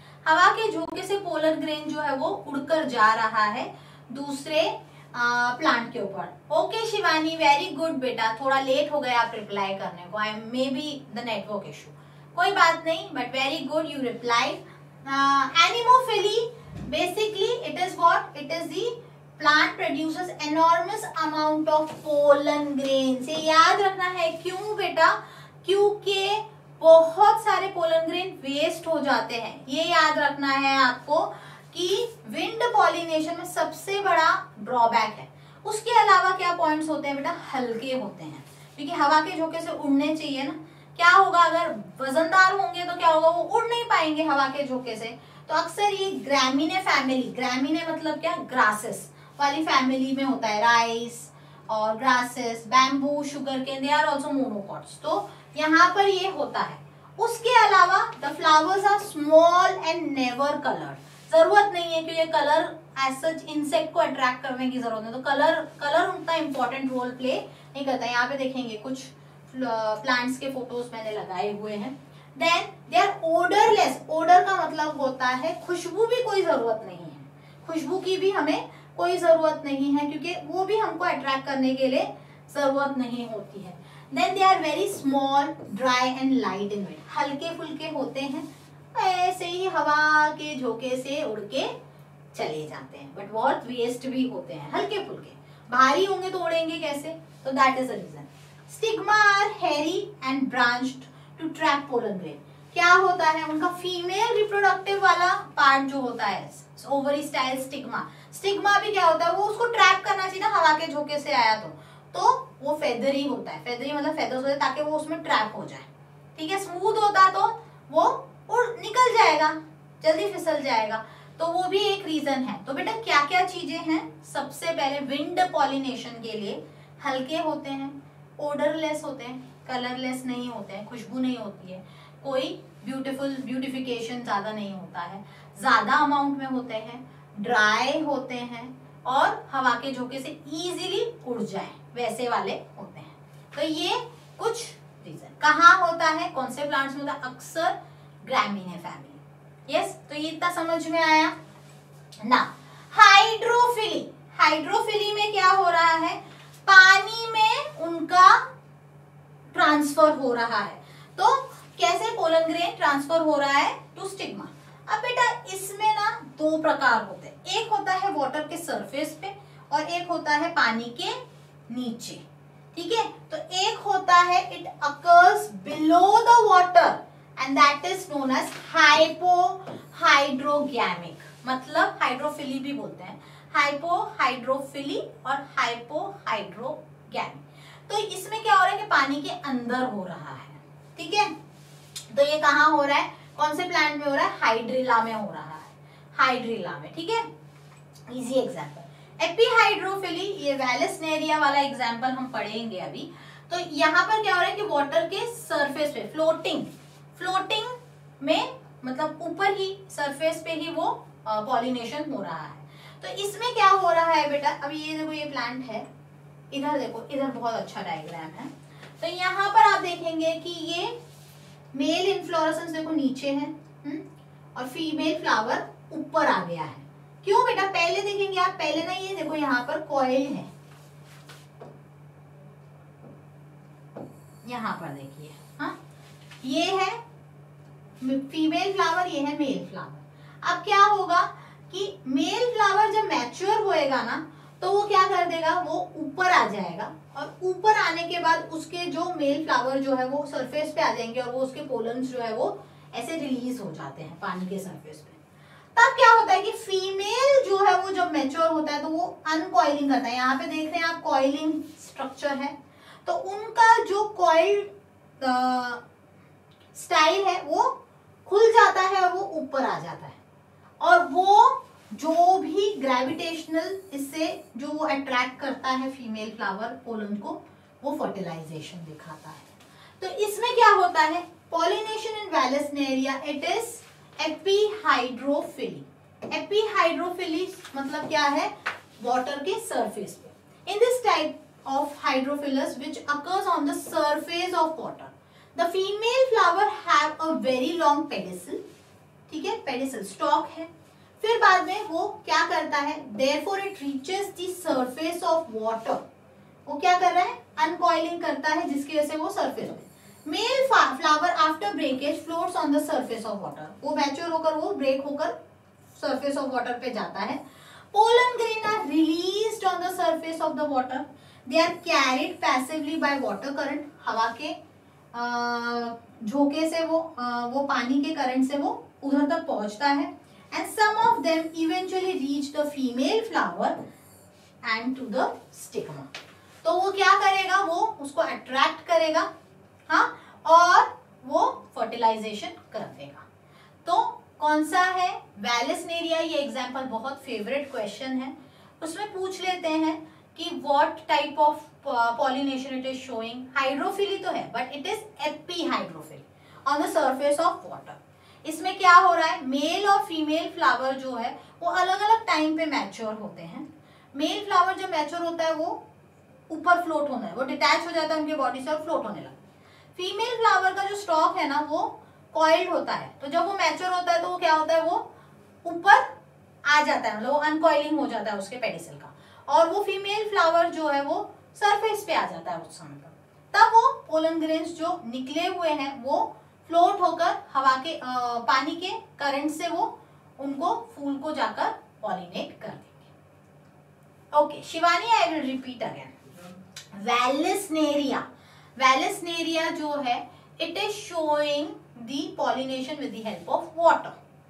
से पोलर ग्रेन जो है वो उड़कर जा रहा है दूसरे प्लांट के ऊपर। ओके शिवानी, वेरी गुड बेटा, थोड़ा लेट हो गया आप रिप्लाई करने को, I may be the network issue, कोई बात नहीं, but very good you replied. Anemophily basically it is what, it is the plant produces enormous amount of pollen grains। ये याद रखना है, क्यों बेटा? क्योंकि बहुत सारे पोलन ग्रेन वेस्ट हो जाते हैं। ये याद रखना है आपको कि विंड पॉलिनेशन में सबसे बड़ा ड्रॉबैक है। उसके अलावा क्या पॉइंट्स होते हैं बेटा? हल्के होते हैं, क्योंकि हवा के झोंके से उड़ने चाहिए ना। क्या होगा अगर वजनदार होंगे तो क्या होगा, वो उड़ नहीं पाएंगे हवा के झोंके से। तो अक्सर ये ग्रामीने फैमिली, ग्रामीने मतलब क्या, ग्रासेस वाली फैमिली में होता है, राइस और grasses, bamboo, sugar cane, they are also monocots, तो यहाँ पर ये होता है। उसके अलावा the flowers are small and never coloured, जरूरत नहीं है कि ये कलर एज सच इंसेक्ट को अट्रैक्ट करने की जरूरत है, तो कलर उतना इंपॉर्टेंट रोल प्ले नहीं करता। यहाँ पे देखेंगे कुछ प्लांट्स के फोटोज मैंने लगाए हुए हैं। Then they are odourless, odour का मतलब होता है खुशबू भी कोई जरूरत नहीं है, खुशबू की भी हमें कोई जरूरत नहीं है, क्योंकि वो भी हमको अट्रैक्ट करने के लिए जरूरत नहीं होती है। Then they are very small, dry and light in weight, हल्के फुल्के होते हैं, ऐसे ही हवा के झोंके से उड़ के चले जाते हैं, बट बहुत वेस्ट भी होते हैं, हल्के फुल्के। भारी होंगे तो उड़ेंगे कैसे, तो that is the reason. Stigma are hairy and branched to trap pollen grain. क्या होता है, उनका फीमेल रिप्रोडक्टिव वाला पार्ट जो होता है, ओवरी स्टाइल स्टिग्मा, स्टिग्मा भी क्या होता है, वो उसको ट्रैप करना चाहिए ना, हवा के झोंके से आया तो वो फेदरी होता है, फेदरी मतलब फेदर्स होते हैं ताकि वो उसमें ट्रैप हो जाए, ठीक है। स्मूथ होता तो वो निकल जाएगा, जल्दी फिसल जाएगा, तो वो भी एक रीजन है। तो बेटा क्या क्या चीजें हैं, सबसे पहले विंड पॉलिनेशन के लिए हल्के होते हैं, ओडरलेस होते हैं, कलरलेस नहीं होते हैं, खुशबू नहीं होती है, कोई ब्यूटिफिकेशन ज्यादा नहीं होता है, ज्यादा अमाउंट में होते हैं, ड्राई होते हैं और हवा के झोंके से इजीली उड़ जाए वैसे वाले होते हैं। तो ये कुछ रीजन। कहाँ होता है, कौन से प्लांट्स में होता है, अक्सर ग्रामीने फैमिली। यस, तो ये इतना समझ में आया ना। हाइड्रोफिली, हाइड्रोफिली में क्या हो रहा है, पानी में उनका ट्रांसफर हो रहा है। तो कैसे पोलन ग्रेन ट्रांसफर हो रहा है टू स्टिग्मा। अब बेटा इसमें ना दो प्रकार होते हैं, एक होता है वाटर के सरफेस पे और एक होता है पानी के नीचे, ठीक है। तो एक होता है it occurs below the water and that is known as hypohydrogamic, मतलब हाइड्रोफिली भी बोलते हैं, हाइपोहाइड्रोफिली और हाइपोहाइड्रोगैमिक। तो इसमें क्या हो रहा है कि पानी के अंदर हो रहा है, ठीक है। तो ये कहाँ हो रहा है, कौन से प्लांट में हो रहा है, हाइड्रिला में हो रहा है, हाइड्रिला में, ठीक है। इजी एग्जांपल एपिहाइड्रोफिली, ये वैलेसनेरिया वाला एग्जांपल हम पढ़ेंगे अभी। तो यहाँ पर क्या हो रहा है कि वाटर के सरफेस पे फ्लोटिंग में, मतलब ऊपर ही सरफेस पे ही वो पॉलिनेशन हो रहा है। तो इसमें क्या हो रहा है बेटा, अभी ये देखो ये प्लांट है, इधर देखो, इधर बहुत अच्छा डायग्राम है। तो यहाँ पर आप देखेंगे कि ये मेल इन्फ्लोरेसेंस देखो नीचे है और फीमेल फ्लावर ऊपर आ गया है। क्यों बेटा, पहले देखेंगे आप, पहले ना ये देखो यहाँ पर कॉइल है, यहाँ पर देखिए, हाँ ये है फीमेल फ्लावर, ये है मेल फ्लावर। अब क्या होगा कि मेल फ्लावर जब मैच्योर होएगा ना तो वो क्या कर देगा, वो ऊपर आ जाएगा और ऊपर आने के बाद उसके जो मेल फ्लावर जो है वो सरफेस पे आ जाएंगे और वो उसके पोलन्स जो है वो ऐसे रिलीज हो जाते हैं पानी के सरफेस पे। तब क्या होता है कि फीमेल जो है वो जब मैच्योर होता है तो वो अनकॉइलिंग करता है। यहाँ पे देख रहे हैं आप कॉइलिंग स्ट्रक्चर है, तो उनका जो कॉइल स्टाइल है वो खुल जाता है और वो ऊपर आ जाता है, और वो जो भी ग्रेविटेशनल इससे जो वो अट्रैक्ट करता है फीमेल फ्लावर पोलन को, वो फर्टिलाइजेशन दिखाता है। तो इसमें क्या होता है, pollination in Vallisneria, it is epihydrophily. Epihydrophily मतलब क्या है, वाटर के सरफेस पे। In this type of hydrophilus which occurs on the surface of water, the female flower have a very long pedicel, ठीक है, pedicel stalk है। फिर बाद में वो क्या करता है, therefore it reaches the surface of water, वो क्या कर रहा है, अनकॉइलिंग करता है जिसकी वजह से वो सरफेस पे। Male flower after breakage floats on the surface of water, वो मैच्योर होकर वो ब्रेक होकर सरफेस ऑफ वाटर पे जाता है। Pollen grain are released on the surface of the water, they are carried passively by water current, हवा के झोंके से वो पानी के करंट से वो उधर तक पहुंचता है। and some of them eventually reach the female flower and to the stigma, तो वो क्या करेगा, वो उसको अट्रैक्ट करेगा, हाँ, और वो फर्टिलाइजेशन कर देगा। तो कौन सा है, वैलेसनेरिया। ये एग्जाम्पल बहुत फेवरेट क्वेश्चन है, उसमें पूछ लेते हैं कि what type of pollination it is showing. Hydrophily तो है but it is epihydrophily on the surface of water. इसमें क्या हो रहा है, मेल और फीमेल फ्लावर जो है वो अलग अलग टाइम पे मैच्योर होते हैं। मेल फ्लावर जब मैच्योर होता है वो ऊपर फ्लोट होना है, वो डिटैच हो जाता है उनके बॉडी से और फ्लोट होने लगता है। फीमेल फ्लावर का जो स्टॉक है ना वो कॉइल्ड होता है, तो जब वो मैच्योर होता है तो वो क्या होता है, वो ऊपर आ जाता है, मतलब वो अनकॉइलिंग हो जाता है उसके पेडिसल का, और वो फीमेल फ्लावर जो है वो सरफेस पे आ जाता है उस समय पर। तब वो पोलन ग्रेन्स जो निकले हुए हैं वो फ्लोट होकर हवा के पानी के करंट से वो उनको फूल को जाकर पॉलिनेट कर देंगे। Okay Shivani, I will repeat again. Vallisneria जो है it is showing the pollination with the help of water.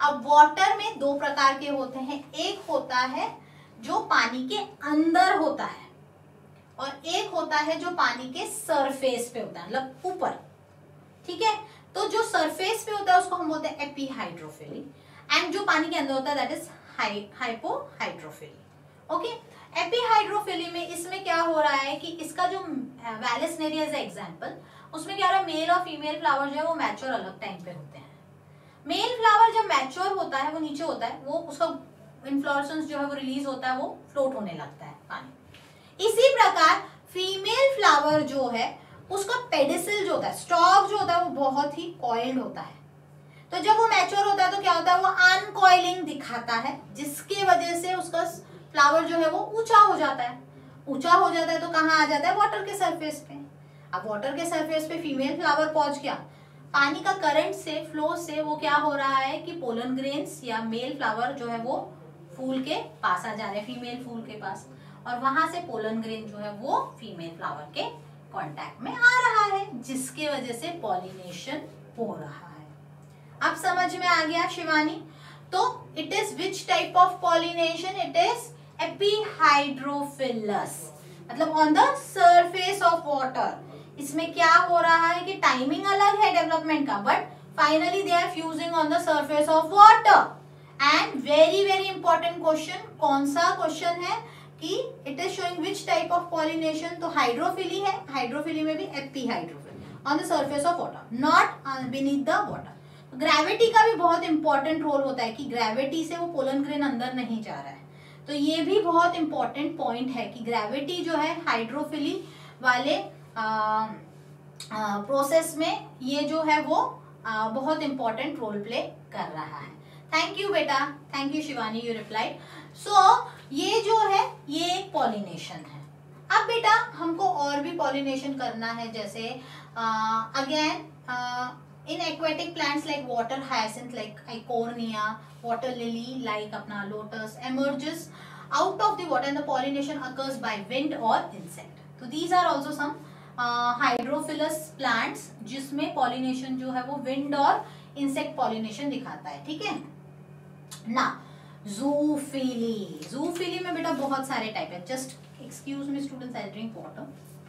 अब वाटर में दो प्रकार के होते हैं, एक होता है जो पानी के अंदर होता है और एक होता है जो पानी के सरफेस पे होता है, मतलब ऊपर, ठीक है। तो जो सरफेस पे होता है उसको हम बोलते हैं एपीहाइड्रोफिली, एंड जो पानी के अंदर होता है that is hypohydrophily. Okay, epihydrophily में इसमें क्या हो रहा है कि इसका जो वैलेसनेरिया एज एग्जांपल, उसमें क्या हो रहा है, मेल और फीमेल फ्लावर जो है वो मैच्योर अलग टाइम पे होते हैं। मेल फ्लावर जब मैच्योर होता है वो नीचे होता है, वो उसका इन्फ्लोरेसेंस जो है वो रिलीज होता है, वो फ्लोट होने लगता है पानी। इसी प्रकार फीमेल फ्लावर जो है उसका पेडिसल जो होता है, स्टॉक जो होता है वो बहुत ही कॉइल्ड होता है। तो जब वो मैच्योर होता है तो क्या होता है, वो अनकॉइलिंग दिखाता है, जिसके वजह से उसका फ्लावर जो है वो ऊंचा हो जाता है। ऊंचा हो जाता है तो कहाँ आ जाता है, वाटर के सरफेस पे। अब वाटर के सरफेस पे फीमेल फ्लावर पहुंच गया, पानी का करंट से, फ्लो से वो क्या हो रहा है कि पोलन ग्रेन्स या मेल फ्लावर जो है वो फूल के पास आ जा रहे हैं, फीमेल फूल के पास, और वहां से पोलन ग्रेन जो है वो फीमेल फ्लावर के कांटेक्ट में आ रहा है, जिसके वजह से पॉलिनेशन हो रहा है। अब समझ में आ गया शिवानी? तो it is which type of pollination? It is epihydrophilous, मतलब on the surface of water. इसमें क्या हो रहा है कि टाइमिंग अलग है डेवलपमेंट का, but finally they are fusing on the surface of water. And very very important question, कौन सा क्वेश्चन है कि it is showing which type of pollination? तो हाइड्रोफिली है, हाइड्रोफिली में भी epihydrophily on the surface of water, not beneath the water. Gravity का भी बहुत इंपॉर्टेंट रोल होता है कि ग्रेविटी से वो पोलन ग्रेन अंदर नहीं जा रहा है। तो ये भी बहुत इंपॉर्टेंट पॉइंट है कि ग्रेविटी जो है हाइड्रोफिली वाले प्रोसेस में ये जो है वो बहुत इंपॉर्टेंट रोल प्ले कर रहा है। थैंक यू बेटा, thank you Shivani, you replied. So ये जो है ये एक पॉलिनेशन है। अब बेटा हमको और भी पॉलिनेशन करना है, जैसे again in aquatic plants like water hyacinth like Eichhornia, water lily like अपना lotus emerges out of the water and the pollination occurs by wind or insect. So these are also some hydrophilous plants जिसमें pollination जो है वो wind और insect pollination दिखाता है, ठीक है ना। जूफिली, जूफिली में बेटा बहुत सारे टाइप है। Just excuse me students, I drink water.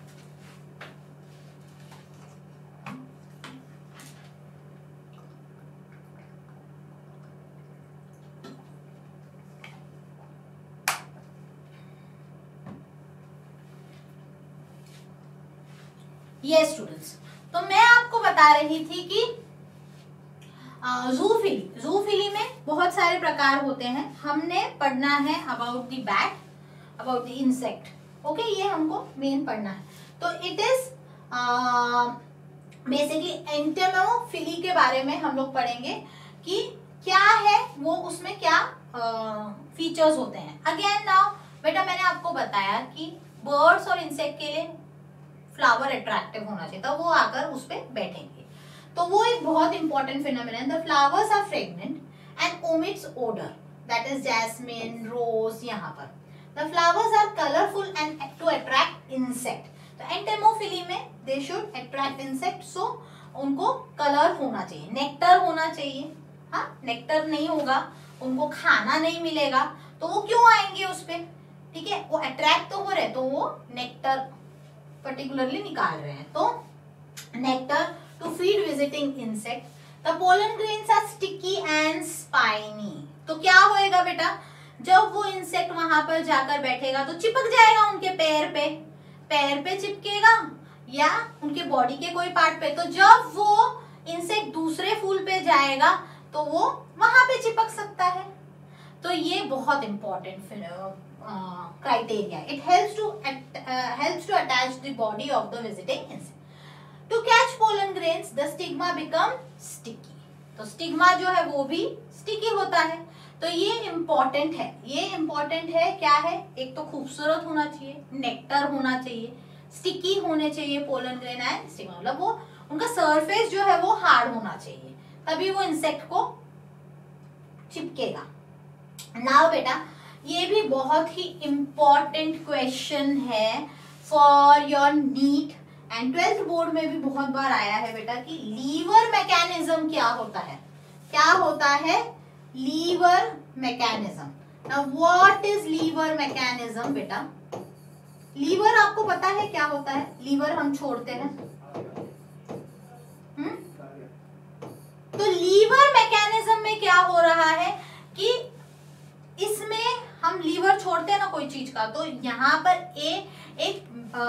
ये स्टूडेंट्स, तो मैं आपको बता रही थी कि जूफिली, जूफिली में बहुत सारे प्रकार होते हैं। हमने पढ़ना है about the bat, about the insect. Okay, ये हमको मेन पढ़ना है। तो इट इज बेसिकली एंटेमोफिली के बारे में हम लोग पढ़ेंगे कि क्या है वो, उसमें क्या फीचर्स होते हैं। अगेन नाउ बेटा मैंने आपको बताया कि बर्ड्स और इंसेक्ट के लिए फ्लावर अट्रैक्टिव होना चाहिए, तो वो आकर उस पे बैठेंगे। तो वो एक बहुत important phenomenon. The flowers are fragrant and omits odour, that is jasmine, rose. यहाँ पर the flowers are colourful and to attract insect. तो एंटेमोफिली में they should attract insect, so उनको कलर होना चाहिए, नेक्टर होना चाहिए। हाँ, नेक्टर नहीं होगा, उनको खाना नहीं मिलेगा, तो वो क्यों आएंगे उस पे, ठीक है। वो अट्रैक्ट तो हो रहे, तो वो नेक्टर पर्टिकुलरली निकाल रहे हैं। तो nectar to feed visiting insect. The pollen grains are sticky and spiny. तो क्या होएगा बेटा, जब वो इंसेक्ट वहां पर जाकर बैठेगा तो चिपक जाएगा उनके पैर पे, पैर पे चिपकेगा या उनके बॉडी के कोई पार्ट पे। तो जब वो इंसेक्ट दूसरे फूल पे जाएगा तो वो वहां पे चिपक सकता है। तो ये बहुत important criteria. It helps to attach the body of the visiting insect. To catch pollen grains, the stigma become sticky. तो स्टिग्मा जो है वो भी स्टिकी होता है। तो ये इम्पोर्टेंट है, ये इम्पोर्टेंट है। क्या है, एक तो खूबसूरत होना चाहिए, नेक्टर होना चाहिए, स्टिकी होने चाहिए पोलन ग्रेन एंड स्टिग्मा, मतलब वो उनका सरफेस जो है वो हार्ड होना चाहिए, तभी वो इंसेक्ट को चिपकेगा। नाउ बेटा ये भी बहुत ही इंपॉर्टेंट क्वेश्चन है for your NEET and 12th board में भी बहुत बार आया है बेटा कि लीवर मैकेनिज्म क्या होता है। क्या होता है lever mechanism. Now what is lever mechanism बेटा? लीवर आपको पता है क्या होता है? लीवर हम छोड़ते हैं. तो लीवर मैकेनिज्म में क्या हो रहा है कि इसमें हम लीवर छोड़ते हैं ना कोई चीज का, तो यहाँ पर एक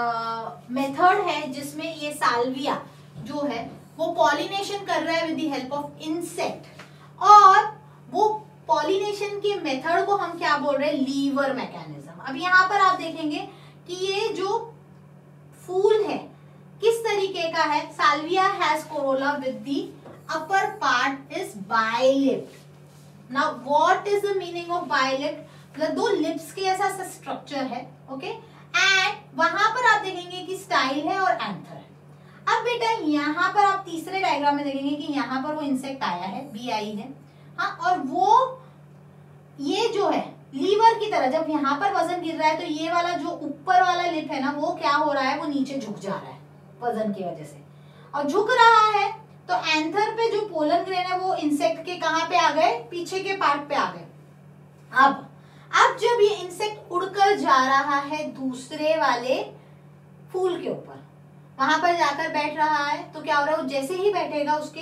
मेथड है जिसमें ये साल्विया जो है वो पॉलिनेशन कर रहा है with the help of insect, और वो पॉलिनेशन के मेथड को हम क्या बोल रहे हैं? Lever mechanism. अब यहाँ पर आप देखेंगे कि ये जो फूल है किस तरीके का है. Salvia has corolla with the upper part is bilipped. Now what is the meaning of bilipped? मतलब दो लिप्स के ऐसा स्ट्रक्चर है. ओके, एंड वहां पर आप देखेंगे कि स्टाइल है और एंथर है. अब बेटा यहाँ पर आप तीसरे डायग्राम में देखेंगे कि यहाँ पर वो इंसेक्ट आया है, बी आई है. हाँ, और वो ये जो है लीवर की तरह जब यहाँ पर वजन गिर रहा है तो ये वाला जो ऊपर वाला लिप है ना वो क्या हो रहा है? वो नीचे झुक जा रहा है वजन की वजह से. और झुक रहा है तो एंथर पे जो पोलन ग्रेन है वो इंसेक्ट के कहाँ पे आ गए? पीछे के पार्ट पे आ गए. अब जब ये इंसेक्ट उड़कर जा रहा है दूसरे वाले फूल के ऊपर, वहां पर जाकर बैठ रहा है, तो क्या हो रहा है? वो जैसे ही बैठेगा उसके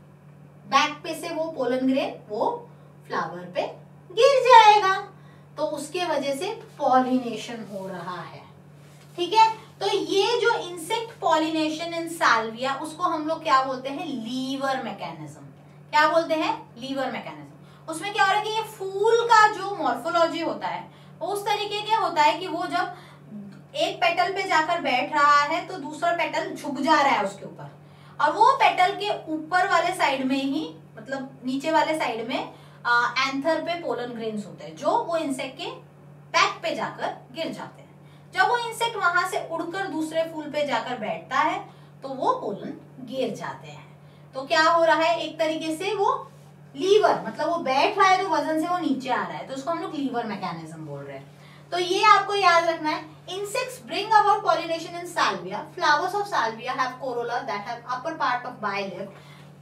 बैक पे से वो पोलन ग्रेन वो फ्लावर पे गिर जाएगा. तो उसके वजह से पॉलिनेशन हो रहा है. ठीक है, तो ये जो इंसेक्ट पॉलिनेशन इन साल्विया उसको हम लोग क्या बोलते हैं? Lever mechanism. क्या बोलते हैं? Lever mechanism. उसमें क्या हो रहा है कि ये फूल का जो मॉर्फोलॉजी होता है वो उस तरीके के होता है कि वो जब एक पेटल पे जाकर बैठ रहा है तो दूसरा पेटल झुक जा रहा है उसके ऊपर, और वो पेटल के ऊपर वाले साइड में ही, मतलब नीचे वाले साइड में एंथर पे पोलन ग्रेन्स होते हैं जो वो इंसेक्ट के बैक पे जाकर गिर जाते हैं. जब वो इंसेक्ट वहां से उड़कर दूसरे फूल पे जाकर बैठता है तो वो पोलन गिर जाते हैं. तो क्या हो रहा है? एक तरीके से वो लीवर, मतलब वो बैठ रहा है तो वजन से वो नीचे आ रहा है, तो उसको हम लोग लीवर मैकेनिज्म बोल रहे हैं. तो ये आपको याद रखना है. Insects bring about pollination in salvia. Flowers of salvia have corolla that have upper part of bilip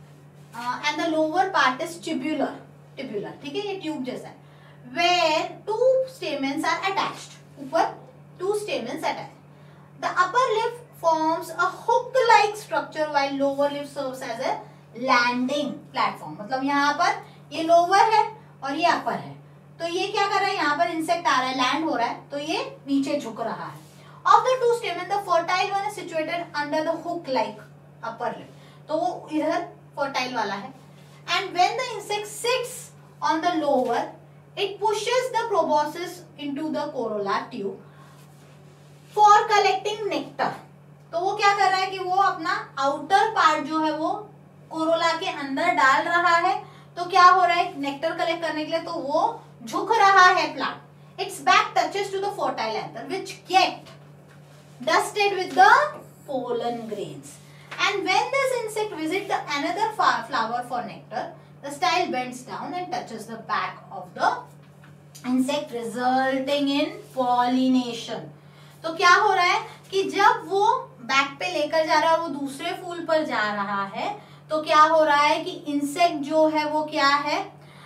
and the lower part is tubular. Tubular, ठीक है, ये ट्यूब जैसा है. Where two stamens are attached. ऊपर two stamens attached. The upper lip forms a hook-like structure while lower lip serves as a landing platform. मतलब यहाँ पर ये lower है और ये upper है. तो ये क्या कर रहा है? यहाँ पर इंसेक्ट आ रहा है, लैंड हो रहा है, तो ये नीचे झुक रहा है. Of the two stamens, the fertile one is situated under the hook-like upper lip. तो वो इधर fertile वाला है. And when the insect sits on the lower, it pushes the proboscis into the corolla tube for collecting nectar. तो वो क्या कर रहा है कि वो अपना आउटर पार्ट जो है वो कोरोला के अंदर डाल रहा है. तो क्या हो रहा है? नेक्टर कलेक्ट करने के लिए तो वो झुक रहा है plant. Its back touches to the fertile anther which get dusted with the pollen grains. And when this insect visits the another flower for nectar, the style bends down and touches the back of the insect, resulting in pollination. तो क्या हो रहा है कि जब वो back पे लेकर जा रहा है और वो दूसरे फूल पर जा रहा है तो क्या हो रहा है कि इंसेक्ट जो है वो क्या है,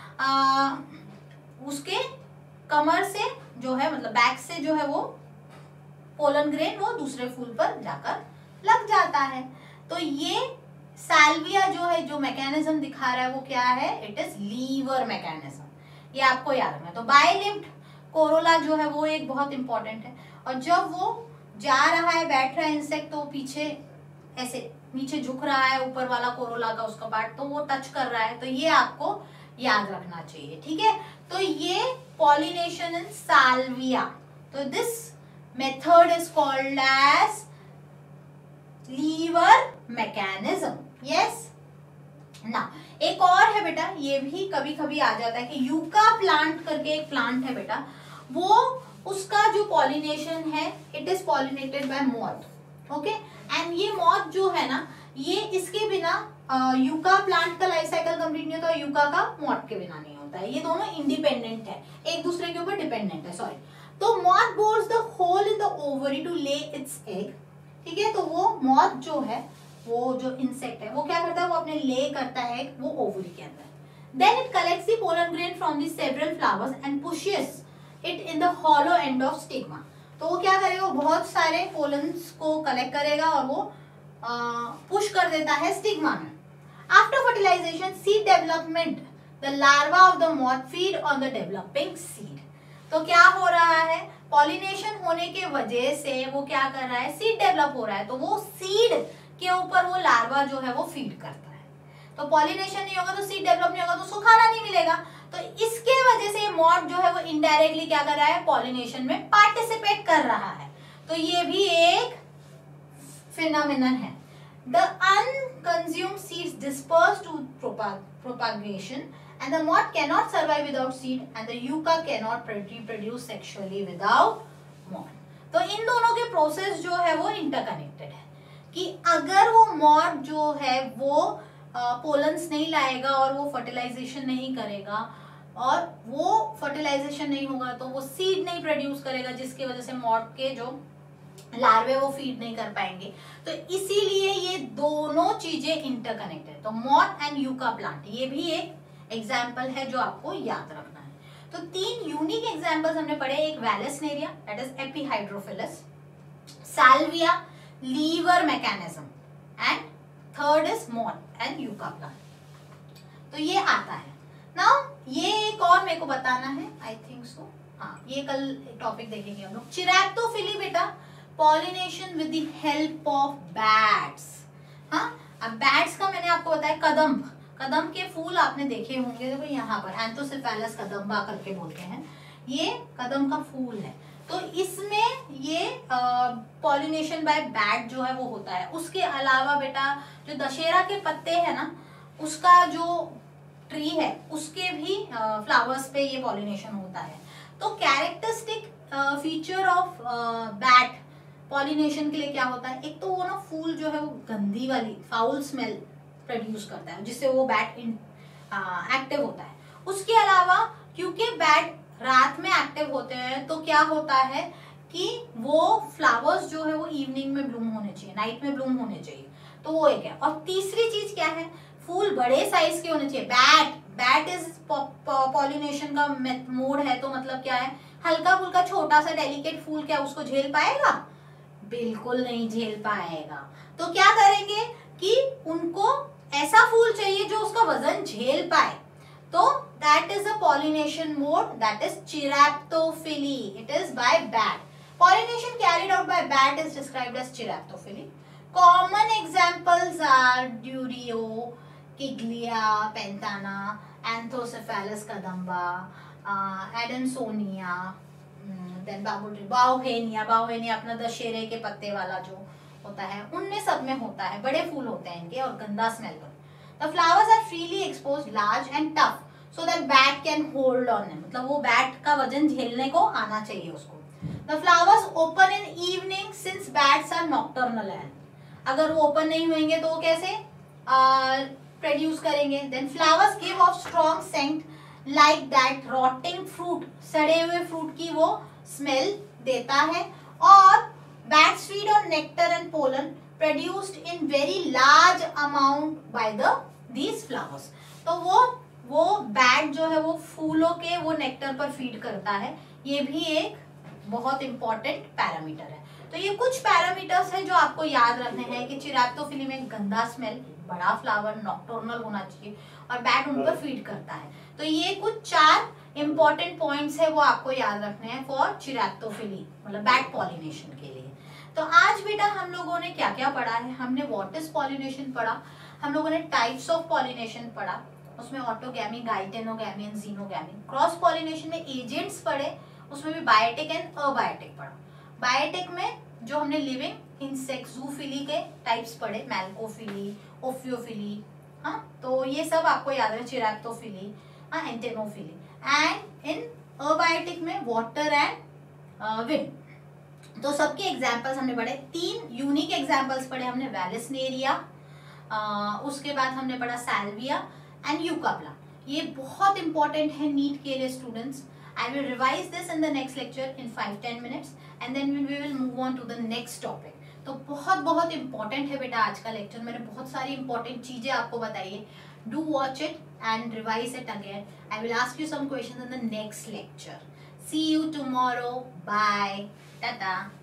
उसके कमर से जो है, मतलब बैक से जो है वो पोलन ग्रेन वो दूसरे फूल पर जाकर लग जाता है. तो ये साल्विया जो है, जो मैकेनिज्म दिखा रहा है वो क्या है? It is lever mechanism. ये आपको याद रखना है. तो बाइलिप्ड कोरोला जो है वो एक बहुत इंपॉर्टेंट है, और जब वो जा रहा है, बैठ रहा है इंसेक्ट, तो पीछे ऐसे नीचे झुक रहा है, ऊपर वाला कोरोला का उसका पार्ट तो वो टच कर रहा है. तो ये आपको याद रखना चाहिए. ठीक है, तो ये पॉलिनेशन इन साल्विया. तो this method is called as lever mechanism. Yes. ना एक और है बेटा, ये भी कभी कभी आ जाता है कि यूका प्लांट करके एक प्लांट है बेटा, वो उसका जो पॉलिनेशन है it is pollinated by moth. Okay, and ये मॉथ जो है ना, ये इसके बिना यूका प्लांट का लाइफ साइकिल कंप्लीट नहीं होता, यूका का मॉथ के बिना नहीं होता है. ये दोनों इंडिपेंडेंट है, एक दूसरे के ऊपर डिपेंडेंट है. सॉरी. तो moth bores the hole in the ovary to lay its egg. ठीक है, तो वो मॉथ जो है, वो जो इंसेक्ट है वो क्या करता है? वो अपने ले करता है वो ओवरी के अंदर. Then it collects the pollen grain from the several flowers and pushes it in the hollow end of stigma. तो वो क्या करेगा, वो बहुत सारे पोलन्स को कलेक्ट करेगा और वो पुश कर देता है स्टिग्मा में. After fertilisation seed development the larva of the moth feed on the developing seed. तो क्या हो रहा है, पॉलिनेशन होने के वजह से वो क्या कर रहा है, सीड डेवलप हो रहा है, तो वो सीड के ऊपर वो लार्वा जो है वो फीड करता है. तो पॉलिनेशन नहीं होगा तो सीड डेवलप नहीं होगा तो उसको खाना नहीं मिलेगा. तो इसके वजह से मॉथ जो है वो इनडायरेक्टली क्या कर रहा है, पॉलिनेशन में पार्टिसिपेट कर रहा है. तो ये भी एक फिनोमेनन है. The unconsumed seeds disperse to propagation and the moth cannot survive without seed and the Yucca cannot reproduce sexually without moth. तो इन दोनों के प्रोसेस जो है वो इंटरकनेक्टेड है कि अगर वो मॉथ जो है वो पोलन्स नहीं लाएगा और वो फर्टिलाइजेशन नहीं करेगा और वो फर्टिलाइजेशन नहीं होगा तो वो सीड नहीं प्रोड्यूस करेगा, जिसकी वजह से मॉथ के जो लार्वे वो फीड नहीं कर पाएंगे. तो इसीलिए ये दोनों चीजें इंटरकनेक्टेड. तो मॉथ एंड यूका प्लांट ये भी एक एग्जाम्पल है जो आपको याद रखना है. तो 3 यूनिक एग्जाम्पल्स हमने पढ़े. एक Vallisneria that is epihydrophilous, Salvia lever mechanism and third is moth and Yucca plant. तो ये आता है. नाउ ये एक और मेरे को बताना है, आई थिंक सो, हाँ ये कल टॉपिक देखेंगे हम लोग. चिरैप्टोफिली बेटा, pollination with the help of bats. हाँ, अब बैट्स का मैंने आपको बताया कदम्ब. कदम्ब के फूल आपने देखे होंगे, देखो यहाँ पर एंथोसेफेलस कदम्बा करके बोलते हैं. ये कदम्ब का फूल है. तो इसमें ये पॉलिनेशन बाय बैट जो है वो होता है. उसके अलावा बेटा जो दशहरा के पत्ते हैं ना, उसका जो ट्री है उसके भी फ्लावर्स पे ये पॉलिनेशन होता है. तो characteristic feature of bat pollination के लिए क्या होता है, एक तो वो ना फूल जो है वो गंदी वाली फाउल स्मेल प्रोड्यूस करता है जिससे वो बैट एक्टिव होता है. उसके अलावा क्योंकि बैट रात में एक्टिव होते हैं तो क्या होता है कि वो फ्लावर्स जो है वो इवनिंग में ब्लूम होने चाहिए, नाइट में ब्लूम होने चाहिए. तो वो एक है. और तीसरी चीज क्या है, फूल बड़े साइज के होने चाहिए. बैट इज पॉलिनेशन का मोड है, तो मतलब क्या है, हल्का फुल्का छोटा सा डेलिकेट फूल क्या उसको झेल पाएगा, बिल्कुल नहीं झेल पाएगा. तो क्या करेंगे कि उनको ऐसा फूल चाहिए जो उसका वजन झेल पाए. तो that is a pollination mode, that is Chiraptophily. It is by bat. Pollination carried out by bat is described as Chiraptophily. Common examples are Durio, Kiglia, Pentana, Anthocephalus Kadamba, Adansonia, then Bauhenia. Bauhenia अपना दशहरे के पत्ते वाला जो होता है उनमें सब में होता है. बड़े फूल होते हैं इनके और गंदा स्मेल पर. The flowers are freely exposed, large and tough, so that bat can hold on them. मतलब वो बैट का वजन झेलने को आना चाहिए उसको. The flowers open in evening since bats are nocturnal. अगर वो ओपन नहीं होंगे तो वो कैसे प्रोड्यूस करेंगे. Then flowers give off strong scent like that rotting fruit. सड़े हुए फ्रूट की वो स्मेल देता है. और bats feed on nectar and pollen produced in very large amount by these flowers. तो वो बैट जो है वो फूलों के वो नेक्टर पर फीड करता है. ये भी एक बहुत इंपॉर्टेंट पैरामीटर है. तो ये कुछ पैरामीटर्स हैं जो आपको याद रखने हैं कि चिरैप्टोफिली में गंदा स्मेल, बड़ा फ्लावर, नॉक्टर्नल होना चाहिए और बैट उन पर फीड करता है. तो ये कुछ 4 इंपॉर्टेंट पॉइंट्स है वो आपको याद रखने हैं फॉर चिरैप्टोफिली, मतलब बैट पॉलिनेशन के लिए. तो आज बेटा हम लोगों ने क्या क्या पढ़ा है, हमने व्हाट इज पॉलिनेशन पढ़ा, हम लोगों ने टाइप्स ऑफ पॉलिनेशन पढ़ा, उसमें autogamy, geitonogamy and xenogamy. Cross pollination में एजेंट्स पढ़े, उसमें भी बायोटिक एंड अबायोटिक पढ़ा. बायोटिक में जो हमने लिविंग इंसेक्ट जूफिली के टाइप्स पढ़े, मैल्कोफिली, ओफियोफिली. हाँ, तो ये सब आपको याद है, चिरैप्टोफिली, हाँ, एंटेनोफिली. एंड इन अबायोटिक में वाटर एंड विंड. तो सबके एग्जाम्पल्स हमने पढ़े. 3 यूनिक एग्जाम्पल्स पढ़े हमने, वैलेस्नेरिया, उसके बाद हमने पढ़ा सैल्विया एंड यूकाप्ला. ये बहुत इंपॉर्टेंट है नीट के लिए students. I will revise this in the next lecture in 5-10 minutes and then we will move on to the next topic. तो बहुत बहुत इंपॉर्टेंट है बेटा आज का लेक्चर. मैंने बहुत सारी इंपॉर्टेंट चीजें आपको बताई है. Do watch it and revise it again. I will ask you some questions in the next lecture. See you tomorrow. Bye. Tata.